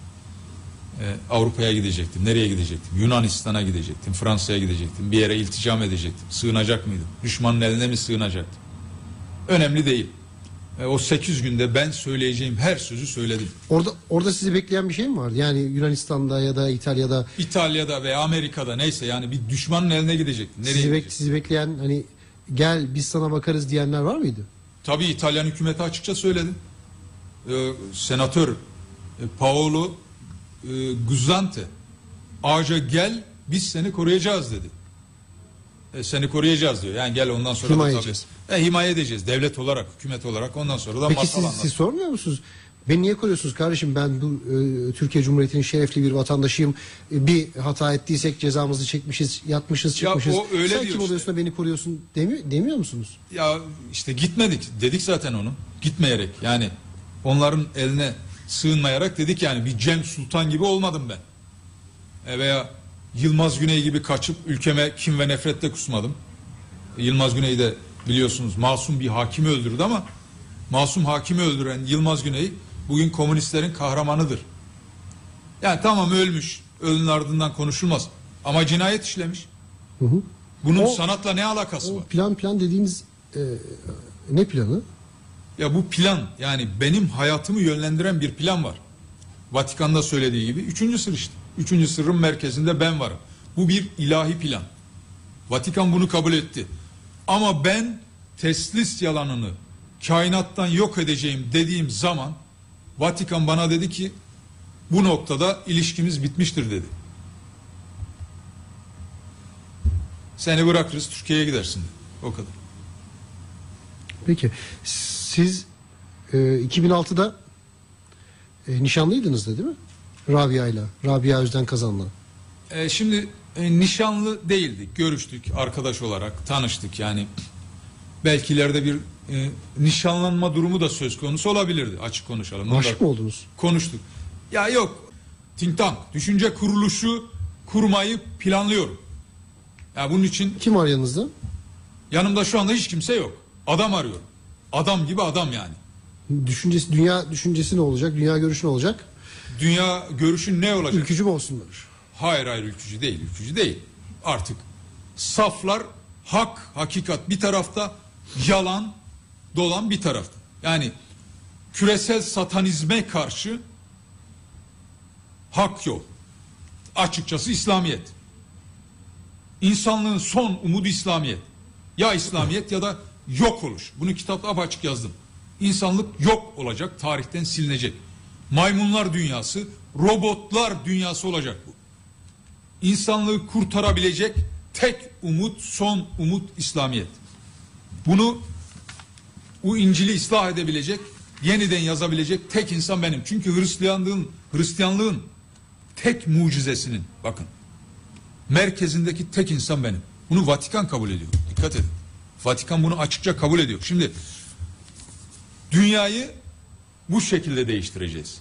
Avrupa'ya gidecektim. Nereye gidecektim? Yunanistan'a gidecektim. Fransa'ya gidecektim. Bir yere ilticam edecektim. Sığınacak mıydım? Düşmanın eline mi sığınacaktım? Önemli değil. O 8 günde ben söyleyeceğim her sözü söyledim. Orada sizi bekleyen bir şey mi vardı? Yani Yunanistan'da ya da İtalya'da İtalya'da veya Amerika'da neyse yani bir düşmanın eline gidecektim. Nereye gidecektim? sizi bekleyen hani gel biz sana bakarız diyenler var mıydı? Tabii İtalyan hükümeti açıkça söyledi. Senatör Paolo Guzzanti ağaca gel biz seni koruyacağız dedi. Seni koruyacağız diyor. Yani gel ondan sonra Himaye da tabii. edeceğiz. Himaye edeceğiz. Devlet olarak, hükümet olarak ondan sonra da Peki masal anlatacağız. siz sormuyor musunuz? Beni niye koruyorsunuz kardeşim? Ben bu Türkiye Cumhuriyeti'nin şerefli bir vatandaşıyım. Bir hata ettiysek cezamızı çekmişiz, yatmışız, Ya çıkmışız. o öyle Sen diyor kim oluyorsun işte. da beni koruyorsun demiyor musunuz? Ya işte gitmedik. Dedik zaten onu. Gitmeyerek yani onların eline sığınmayarak dedik yani bir Cem Sultan gibi olmadım ben. Veya Yılmaz Güney gibi kaçıp ülkeme kin ve nefretle kusmadım. Yılmaz Güney de biliyorsunuz masum bir hakimi öldürdü ama masum hakimi öldüren Yılmaz Güney bugün komünistlerin kahramanıdır. Yani tamam ölmüş. Ölünün ardından konuşulmaz. Ama cinayet işlemiş. Hı hı. Bunun O- sanatla ne alakası O var? plan dediğimiz ne planı? Ya bu plan, yani benim hayatımı yönlendiren bir plan var. Vatikan'da söylediği gibi 3. sır işte. 3. sırrın merkezinde ben varım. Bu bir ilahi plan. Vatikan bunu kabul etti. Ama ben teslis yalanını kainattan yok edeceğim dediğim zaman Vatikan bana dedi ki bu noktada ilişkimiz bitmiştir dedi. Seni bırakırız, Türkiye'ye gidersin dedi. O kadar. Peki siz 2006'da nişanlıydınız da değil mi? Rabia Özden Kazan'la. Şimdi nişanlı değildik, görüştük arkadaş olarak, tanıştık yani. Belki ileride bir nişanlanma durumu da söz konusu olabilirdi, açık konuşalım. Onu Aşık da mı oldunuz? konuştuk. Ya yok, think tank, düşünce kuruluşu kurmayı planlıyorum. Ya bunun için Kim var yanınızda? yanımda şu anda hiç kimse yok. Adam arıyorum. Adam gibi adam yani. Dünya düşüncesi ne olacak? Dünya görüşü ne olacak? Dünya görüşün ne olacak? Ülkücü mü olsunlar? Hayır ülkücü değil, ülkücü değil. Artık saflar, hak, hakikat bir tarafta, yalan, dolan bir tarafta. Yani küresel satanizme karşı hak yol. Açıkçası İslamiyet. İnsanlığın son umudu İslamiyet. Ya İslamiyet ya da yok oluş. Bunu kitapta apaçık yazdım. İnsanlık yok olacak, tarihten silinecek. Maymunlar dünyası, robotlar dünyası olacak bu. İnsanlığı kurtarabilecek tek umut, son umut İslamiyet. Bunu, bu İncil'i ıslah edebilecek, yeniden yazabilecek tek insan benim. Çünkü Hristiyanlığın tek mucizesinin, bakın, merkezindeki tek insan benim. Bunu Vatikan kabul ediyor. Dikkat edin. Vatikan bunu açıkça kabul ediyor. Şimdi dünyayı bu şekilde değiştireceğiz.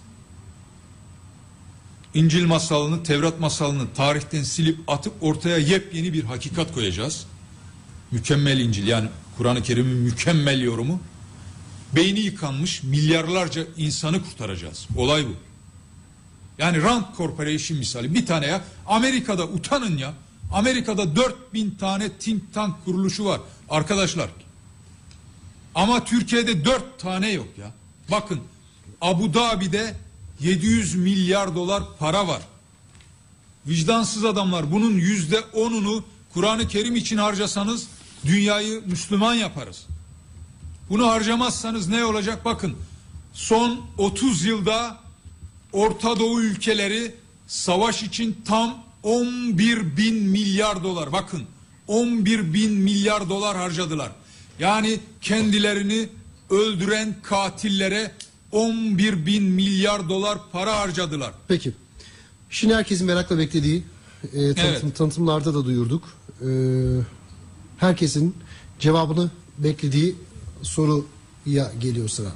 İncil masalını, Tevrat masalını tarihten silip atıp ortaya yepyeni bir hakikat koyacağız. Mükemmel İncil, yani Kur'an-ı Kerim'in mükemmel yorumu. Beyni yıkanmış milyarlarca insanı kurtaracağız. Olay bu. Yani Rand Corporation misali bir tane ya. Amerika'da utanın ya. Amerika'da 4000 tane think tank kuruluşu var arkadaşlar. Ama Türkiye'de 4 tane yok ya. Bakın Abu Dhabi'de 700 milyar dolar para var. Vicdansız adamlar, bunun %10'unu Kur'an-ı Kerim için harcasanız dünyayı Müslüman yaparız. Bunu harcamazsanız ne olacak? Bakın son 30 yılda Orta Doğu ülkeleri savaş için tam 11 bin milyar dolar, bakın 11 bin milyar dolar harcadılar. Yani kendilerini öldüren katillere 11 bin milyar dolar para harcadılar. Peki. Şimdi herkesin merakla beklediği tanıtımlarda da duyurduk. Herkesin cevabını beklediği soruya geliyor sıra.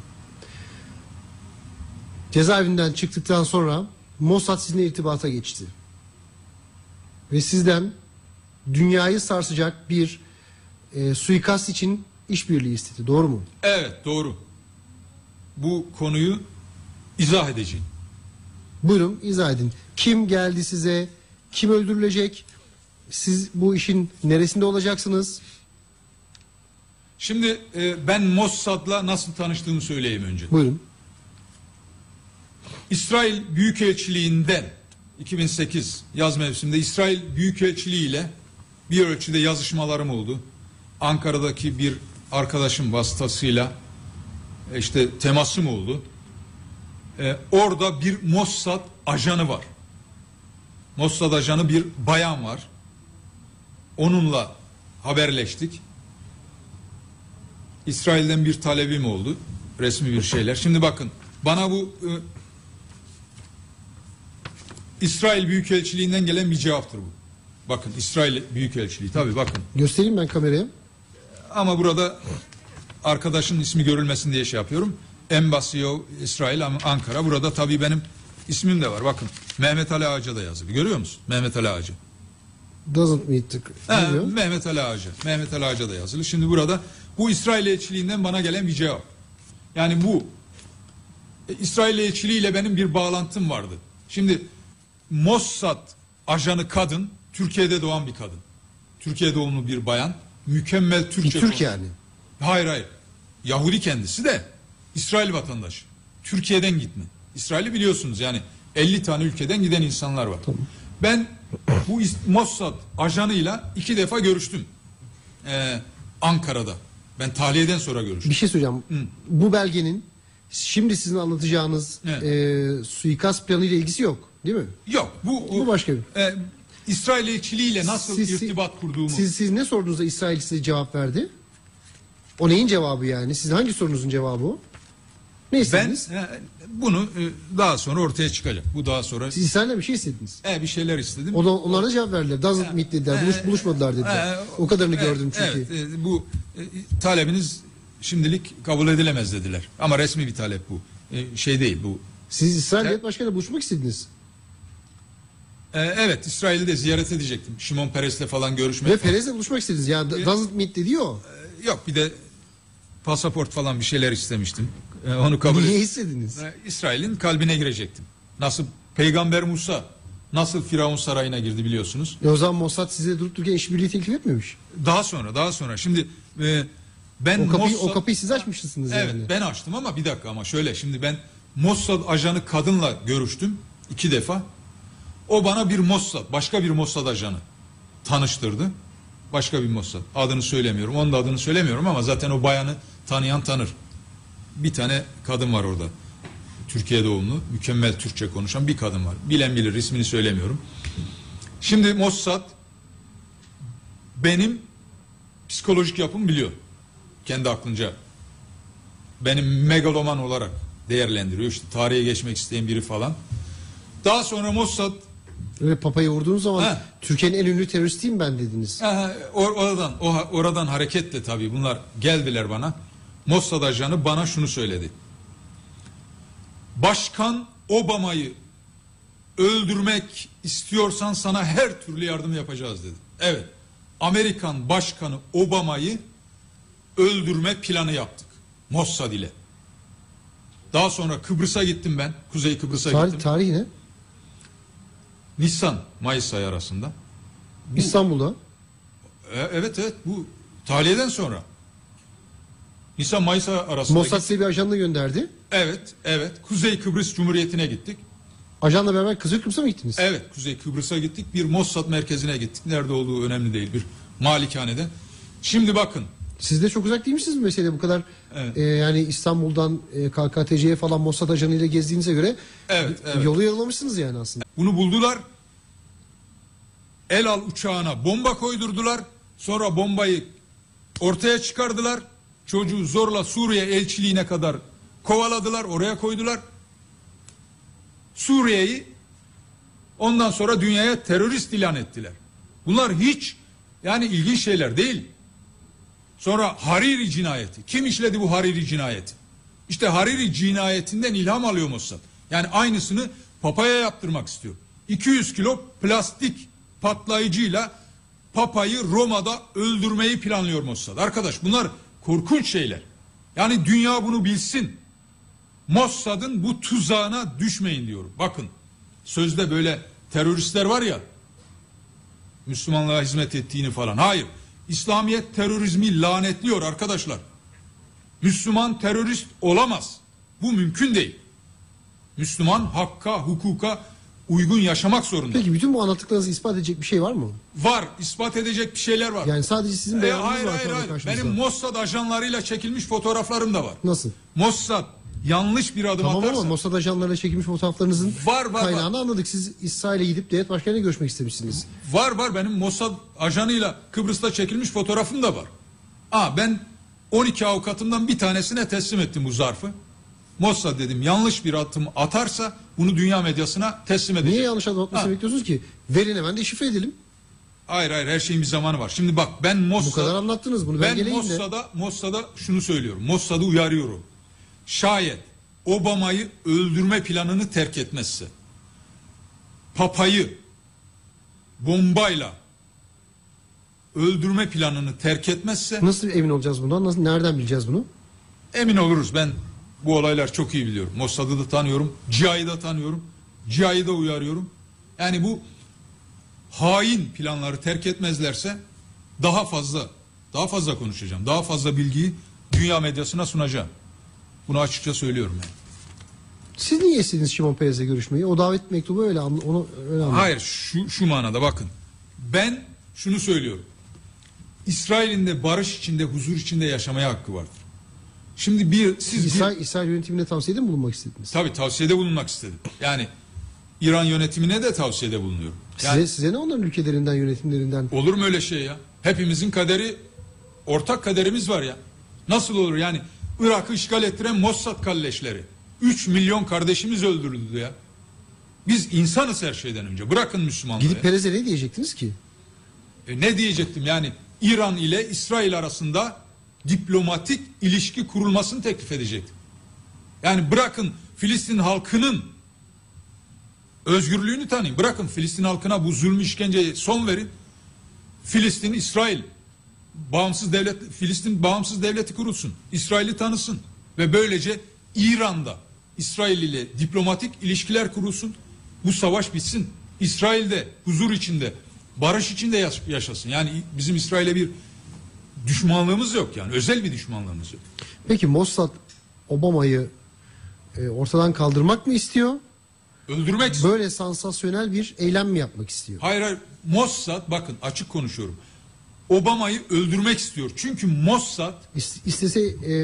Cezaevinden çıktıktan sonra Mossad sizinle irtibata geçti. Ve sizden dünyayı sarsacak bir suikast için işbirliği istedi. Doğru mu? Evet, doğru. Bu konuyu izah edeceğim. Buyurun izah edin. Kim geldi size? Kim öldürülecek? Siz bu işin neresinde olacaksınız? Şimdi ben Mossad'la nasıl tanıştığımı söyleyeyim önce. Buyurun. İsrail Büyükelçiliğinden 2008 yaz mevsiminde İsrail Büyükelçiliği ile bir ölçüde yazışmalarım oldu. Ankara'daki bir arkadaşım vasıtasıyla işte temasım oldu. Orada bir Mossad ajanı var. Mossad ajanı bir bayan var. Onunla haberleştik. İsrail'den bir talebim oldu. Resmi bir şeyler. Şimdi bakın bana bu İsrail Büyükelçiliğinden gelen bir cevaptır bu. Bakın İsrail Büyükelçiliği tabii bakın. Göstereyim ben kameraya. Ama burada arkadaşın ismi görülmesin diye şey yapıyorum. Embassy of İsrail Ankara. Burada tabii benim ismim de var. Bakın Mehmet Ali Ağaca da yazılı. Görüyor musun? Mehmet Ali Ağaca. Doesn't meet the... Mehmet Ali Ağaca. Mehmet Ali Ağaca da yazılı. Şimdi burada bu İsrail elçiliğinden bana gelen bir cevap. Yani bu İsrail elçiliği ile benim bir bağlantım vardı. Şimdi Mossad ajanı kadın, Türkiye'de doğan bir kadın. Türkiye doğumlu bir bayan. Mükemmel Türkçe Türk yani. Hayır. Yahudi kendisi de İsrail vatandaşı. Türkiye'den gitme. İsrail'i biliyorsunuz yani 50 tane ülkeden giden insanlar var. Tamam. Ben bu Mossad ajanıyla 2 defa görüştüm. Ankara'da. Ben tahliyeden sonra görüştüm. Bir şey söyleyeceğim. Bu belgenin şimdi sizin anlatacağınız suikast planıyla ilgisi yok, değil mi? Yok. Bu başka bir. İsrail elçiliğiyle nasıl Siz- irtibat kurduğumu. Siz ne sorduğunuzda İsrail size cevap verdi? O neyin cevabı yani? Sizin hangi sorunuzun cevabı o? Ne Ben istediniz? bunu daha sonra ortaya çıkacak. Bu daha sonra Siz İsrail'den bir şey istediniz. bir şeyler istedim. Onlar da cevap verdiler. Doesn't meet dediler. Buluşmadılar dediler. O kadarını gördüm çünkü. Evet, bu talebiniz şimdilik kabul edilemez dediler. Ama resmi bir talep bu. Şey değil bu. Siz İsrail Devlet Başkanı'yla buluşmak istediniz. Evet, İsrail'i de ziyaret edecektim. Şimon Peres'le falan görüşmek. Ve Perez'le buluşmak istediniz. Ya doesn't meet dedi o. Yok, bir de pasaport falan bir şeyler istemiştim. Onu kabul Niye ettim. istediniz? İsrail'in kalbine girecektim. Nasıl Peygamber Musa nasıl Firavun sarayına girdi biliyorsunuz. O zaman Mossad size durup dururken işbirliği teklif etmemiş. Daha sonra. Şimdi ben O kapıyı siz açmışsınız evet, yani. ben açtım ama bir dakika, ama şöyle, şimdi ben Mossad ajanı kadınla görüştüm 2 defa. O bana başka bir Mossad ajanı tanıştırdı. Başka bir Mossad. Adını söylemiyorum. Onun da adını söylemiyorum ama zaten o bayanı tanıyan tanır. Bir tane kadın var orada. Türkiye doğumlu, mükemmel Türkçe konuşan bir kadın var. Bilen bilir, ismini söylemiyorum. Şimdi Mossad benim psikolojik yapımı biliyor. Kendi aklınca. Benim megaloman olarak değerlendiriyor. İşte tarihe geçmek isteyen biri falan. Daha sonra Mossad Ve papayı vurduğunuz zaman He. Türkiye'nin en ünlü teröristiyim ben dediniz. oradan hareketle tabii bunlar geldiler bana. Mossad ajanı bana şunu söyledi. Başkan Obama'yı öldürmek istiyorsan sana her türlü yardım yapacağız dedi. Evet. Amerikan Başkanı Obama'yı öldürme planı yaptık. Mossad ile. Daha sonra Kıbrıs'a gittim ben. Kuzey Kıbrıs'a gittim. Tarih ne? Nisan-Mayıs ayı arasında. İstanbul'da. Evet bu tahliyeden sonra. Nisan-Mayıs arasında. Mossad size bir ajanla gönderdi. Evet. Kuzey Kıbrıs Cumhuriyeti'ne gittik. Ajanla beraber Kuzey Kıbrıs'a mı gittiniz? Evet, Kuzey Kıbrıs'a gittik. Bir Mossad merkezine gittik. Nerede olduğu önemli değil. Bir malikanede. Şimdi bakın. Siz de çok uzak değil misiniz bu mesele bu kadar? Evet. Yani İstanbul'dan KKTC'ye falan Mossad ajanıyla gezdiğinize göre Evet. yolu yarılamışsınız yani aslında. Bunu buldular. El Al uçağına bomba koydurdular. Sonra bombayı ortaya çıkardılar. Çocuğu zorla Suriye elçiliğine kadar kovaladılar. Oraya koydular. Suriye'yi ondan sonra dünyaya terörist ilan ettiler. Bunlar hiç yani ilginç şeyler değil. Sonra Hariri cinayeti. Kim işledi bu Hariri cinayeti? İşte Hariri cinayetinden ilham alıyor Mossad. Yani aynısını Papa'ya yaptırmak istiyor. 200 kilo plastik patlayıcıyla Papa'yı Roma'da öldürmeyi planlıyor Mossad. Arkadaş bunlar korkunç şeyler. Yani dünya bunu bilsin. Mossad'ın bu tuzağına düşmeyin diyorum. Bakın sözde böyle teröristler var ya, Müslümanlığa hizmet ettiğini falan. Hayır. İslamiyet terörizmi lanetliyor arkadaşlar. Müslüman terörist olamaz. Bu mümkün değil. Müslüman hakka, hukuka uygun yaşamak zorunda. Peki bütün bu anlattıklarınızı ispat edecek bir şey var mı? Var. İspat edecek bir şeyler var. Yani sadece sizin beyanınız var şu anda Hayır. karşımızda. Benim Mossad ajanlarıyla çekilmiş fotoğraflarım da var. Nasıl? Mossad yanlış bir adım Tamam atarsa. ama Mossad ajanlarıyla çekilmiş fotoğraflarınızın Var. kaynağını anladık. Siz İsrail'e gidip devlet başkanıyla görüşmek istemişsiniz. Var benim Mossad ajanıyla Kıbrıs'ta çekilmiş fotoğrafım da var. Ben 12 avukatımdan bir tanesine teslim ettim bu zarfı. Mossad dedim yanlış bir adım atarsa bunu dünya medyasına teslim edeceğim. Niye yanlış adım atmasını bekliyorsunuz ki? Verin hemen de şifre edelim. Hayır her şeyin bir zamanı var. Şimdi bak ben Bu kadar anlattınız bunu. Ben Belgeleyin de. Mossad'a şunu söylüyorum. Mossad'ı uyarıyorum. Şayet Obama'yı öldürme planını terk etmezse, Papa'yı bombayla öldürme planını terk etmezse Nasıl emin olacağız bundan? Nereden bileceğiz bunu? emin oluruz. Ben bu olaylar çok iyi biliyorum. Mossad'ı da tanıyorum. CIA'yı da tanıyorum. CIA'yı da uyarıyorum. Yani bu hain planları terk etmezlerse daha fazla konuşacağım. Daha fazla bilgiyi dünya medyasına sunacağım. Bunu açıkça söylüyorum yani. Siz niye istediniz Şimon Peres'le görüşmeyi? O davet mektubu öyle onu öyle anladım. Hayır, şu manada bakın. Ben şunu söylüyorum. İsrail'in de barış içinde, huzur içinde yaşamaya hakkı vardır. Şimdi İsrail yönetimine tavsiyede mi bulunmak istediniz? Tabii tavsiyede bulunmak istedim. Yani İran yönetimine de tavsiyede bulunuyorum. Yani, size ne onların ülkelerinden, yönetimlerinden? olur mu öyle şey ya? Hepimizin kaderi, ortak kaderimiz var ya. Nasıl olur yani? Irak'ı işgal ettiren Mossad kalleşleri. 3 milyon kardeşimiz öldürüldü ya. Biz insanız her şeyden önce. Bırakın Müslümanları. Gidip Perez'e ne diyecektiniz ki? Ne diyecektim yani? İran ile İsrail arasında diplomatik ilişki kurulmasını teklif edecektim. Yani bırakın Filistin halkının özgürlüğünü tanıyın. Bırakın Filistin halkına bu zulmü, işkenceye son verin. Filistin, İsrail bağımsız devlet, Filistin bağımsız devleti kurulsun. İsrail'i tanısın ve böylece İran'da İsrail ile diplomatik ilişkiler kurulsun. Bu savaş bitsin. İsrail'de huzur içinde, barış içinde yaşasın. Yani bizim İsrail'e bir düşmanlığımız yok yani. Özel bir düşmanlığımız yok. Peki Mossad Obama'yı ortadan kaldırmak mı istiyor? Öldürmek istiyor. Böyle sansasyonel bir eylem mi yapmak istiyor? Hayır. Mossad, bakın açık konuşuyorum. Obama'yı öldürmek istiyor. Çünkü Mossad istese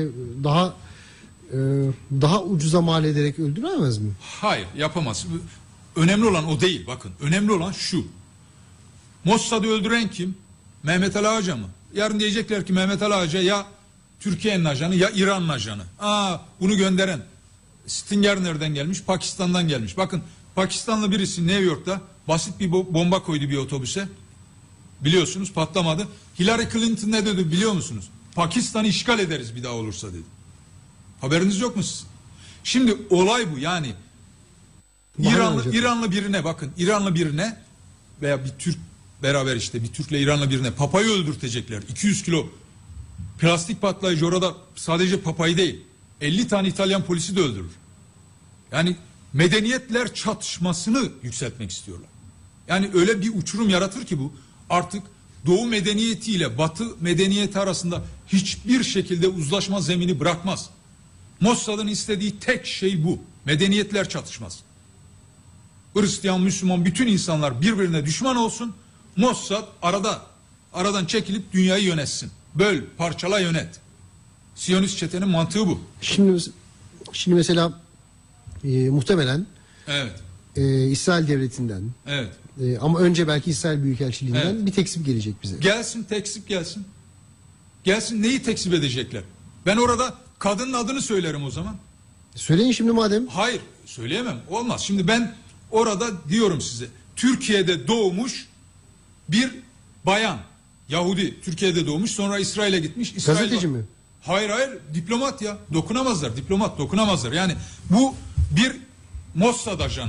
daha ucuza mal ederek öldüremez mi? hayır, yapamaz. Önemli olan o değil, bakın. Önemli olan şu. Mossad'ı öldüren kim? Mehmet Ali Ağca mı? Yarın diyecekler ki Mehmet Ali Ağca ya Türkiye'nin ajanı ya İran'ın ajanı. Bunu gönderen Stinger nereden gelmiş? Pakistan'dan gelmiş. Bakın, Pakistanlı birisi New York'ta basit bir bomba koydu bir otobüse. Biliyorsunuz, patlamadı. Hillary Clinton ne dedi biliyor musunuz? Pakistan'ı işgal ederiz bir daha olursa dedi. Haberiniz yok mu sizin? Şimdi olay bu yani. İranlı birine, bakın, İranlı birine veya bir Türk beraber, işte bir Türk'le İranlı birine papayı öldürtecekler. 200 kilo plastik patlayıcı, orada sadece papayı değil 50 tane İtalyan polisi de öldürür. Yani medeniyetler çatışmasını yükseltmek istiyorlar. Yani öyle bir uçurum yaratır ki bu artık Doğu medeniyeti ile Batı medeniyeti arasında hiçbir şekilde uzlaşma zemini bırakmaz. Mossad'ın istediği tek şey bu. Medeniyetler çatışmaz. Hristiyan, Müslüman, bütün insanlar birbirine düşman olsun. Mossad aradan çekilip dünyayı yönetsin. Böl, parçala, yönet. Siyonist çetenin mantığı bu. Şimdi mesela muhtemelen Evet. İsrail devletinden, Evet. ama önce belki İsrail Büyükelçiliğinden Evet. bir tekzip gelecek bize. Gelsin, tekzip gelsin. Gelsin, neyi tekzip edecekler? Ben orada kadının adını söylerim o zaman. Söyleyin şimdi madem. Hayır, söyleyemem. Olmaz. Şimdi ben orada diyorum size, Türkiye'de doğmuş bir bayan, Yahudi, Türkiye'de doğmuş, sonra İsrail'e gitmiş. Gazeteci mi? Hayır, diplomat ya. Dokunamazlar, diplomat dokunamazlar. Yani bu bir Mossad ajanı.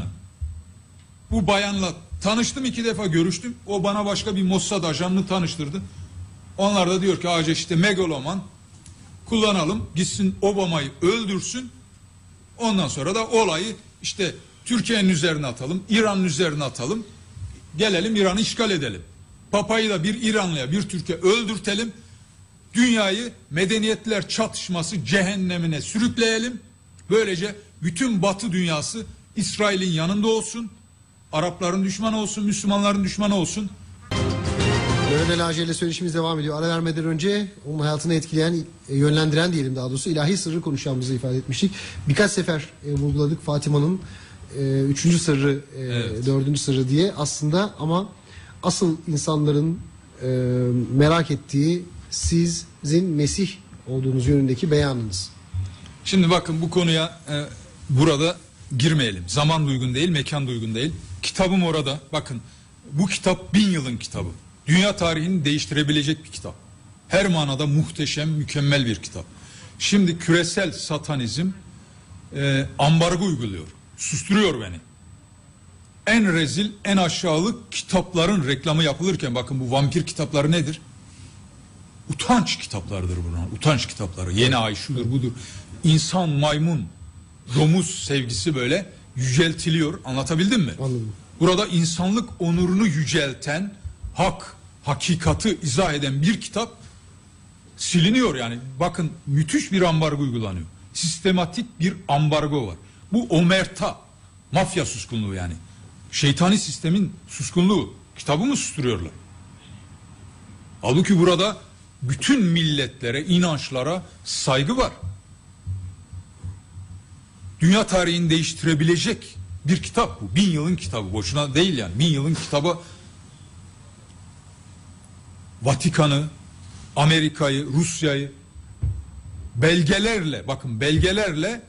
Bu bayanla tanıştım, 2 defa görüştüm. O bana başka bir Mossad ajanını tanıştırdı. Onlar da diyor ki ağaca işte megaloman kullanalım, gitsin Obama'yı öldürsün. Ondan sonra da olayı işte Türkiye'nin üzerine atalım, İran'ın üzerine atalım. Gelelim İran'ı işgal edelim. Papayı da bir İranlıya, bir Türk'e öldürtelim. Dünyayı medeniyetler çatışması cehennemine sürükleyelim. Böylece bütün Batı dünyası İsrail'in yanında olsun. Arapların düşmanı olsun, Müslümanların düşmanı olsun. Mehmet Ali Ağca ile söyleşimiz devam ediyor. Ara vermeden önce onun hayatını etkileyen, yönlendiren diyelim daha doğrusu ilahi sırrı konuşacağımızı ifade etmiştik. Birkaç sefer vurguladık Fatıma'nın 3. sırrı, Evet. 4. sırrı diye aslında, ama asıl insanların merak ettiği sizin Mesih olduğunuz yönündeki beyanınız. Şimdi bakın, bu konuya burada girmeyelim. Zaman da uygun değil, mekan da uygun değil. Kitabım orada. Bakın, bu kitap 1000 yılın kitabı. Dünya tarihini değiştirebilecek bir kitap. Her manada muhteşem, mükemmel bir kitap. Şimdi küresel satanizm ambargo uyguluyor. Susturuyor beni. En rezil, en aşağılık kitapların reklamı yapılırken, bakın bu vampir kitapları nedir? Utanç kitaplarıdır bunlar. Utanç kitapları. Yeni ay şudur budur. İnsan, maymun, domuz sevgisi böyle yüceltiliyor. Anlatabildim mi? Anladım. Burada insanlık onurunu yücelten, hakikati izah eden bir kitap siliniyor yani. Bakın, müthiş bir ambargo uygulanıyor. Sistematik bir ambargo var. Bu omerta, mafya suskunluğu yani. Şeytani sistemin suskunluğu. Kitabı mı susturuyorlar? Halbuki burada bütün milletlere, inançlara saygı var. Dünya tarihini değiştirebilecek bir kitap bu. 1000 yılın kitabı. Boşuna değil yani. 1000 yılın kitabı Vatikan'ı, Amerika'yı, Rusya'yı belgelerle, bakın belgelerle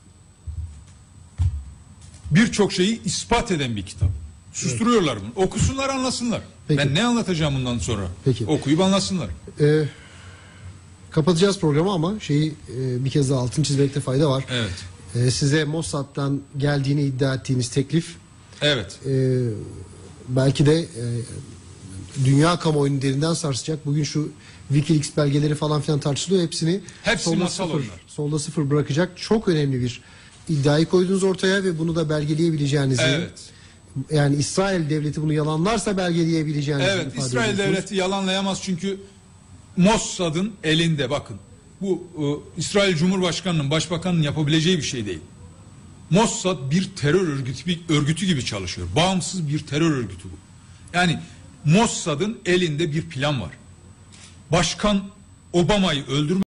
birçok şeyi ispat eden bir kitap. Susturuyorlar bunu. Okusunlar, anlasınlar. Peki. Ben ne anlatacağım bundan sonra? Peki. Okuyup anlasınlar. Kapatacağız programı ama bir kez daha altını çizmekte fayda var. Evet. Size Mossad'dan geldiğini iddia ettiğiniz teklif, Evet. belki de dünya kamuoyunu derinden sarsacak. Bugün şu WikiLeaks belgeleri falan filan tartışılıyor. Hepsi solda masal sıfır, onlar. solda sıfır bırakacak. Çok önemli bir iddiayı koydunuz ortaya ve bunu da belgeleyebileceğinizi. Evet. Yani İsrail devleti bunu yalanlarsa belgeleyebileceğinizi Evet, ifade İsrail ediyorsunuz. devleti yalanlayamaz çünkü Mossad'ın elinde, bakın. Bu İsrail Cumhurbaşkanı'nın, başbakanın yapabileceği bir şey değil. Mossad bir terör örgütü gibi çalışıyor. Bağımsız bir terör örgütü bu. Yani Mossad'ın elinde bir plan var. Başkan Obama'yı öldürmek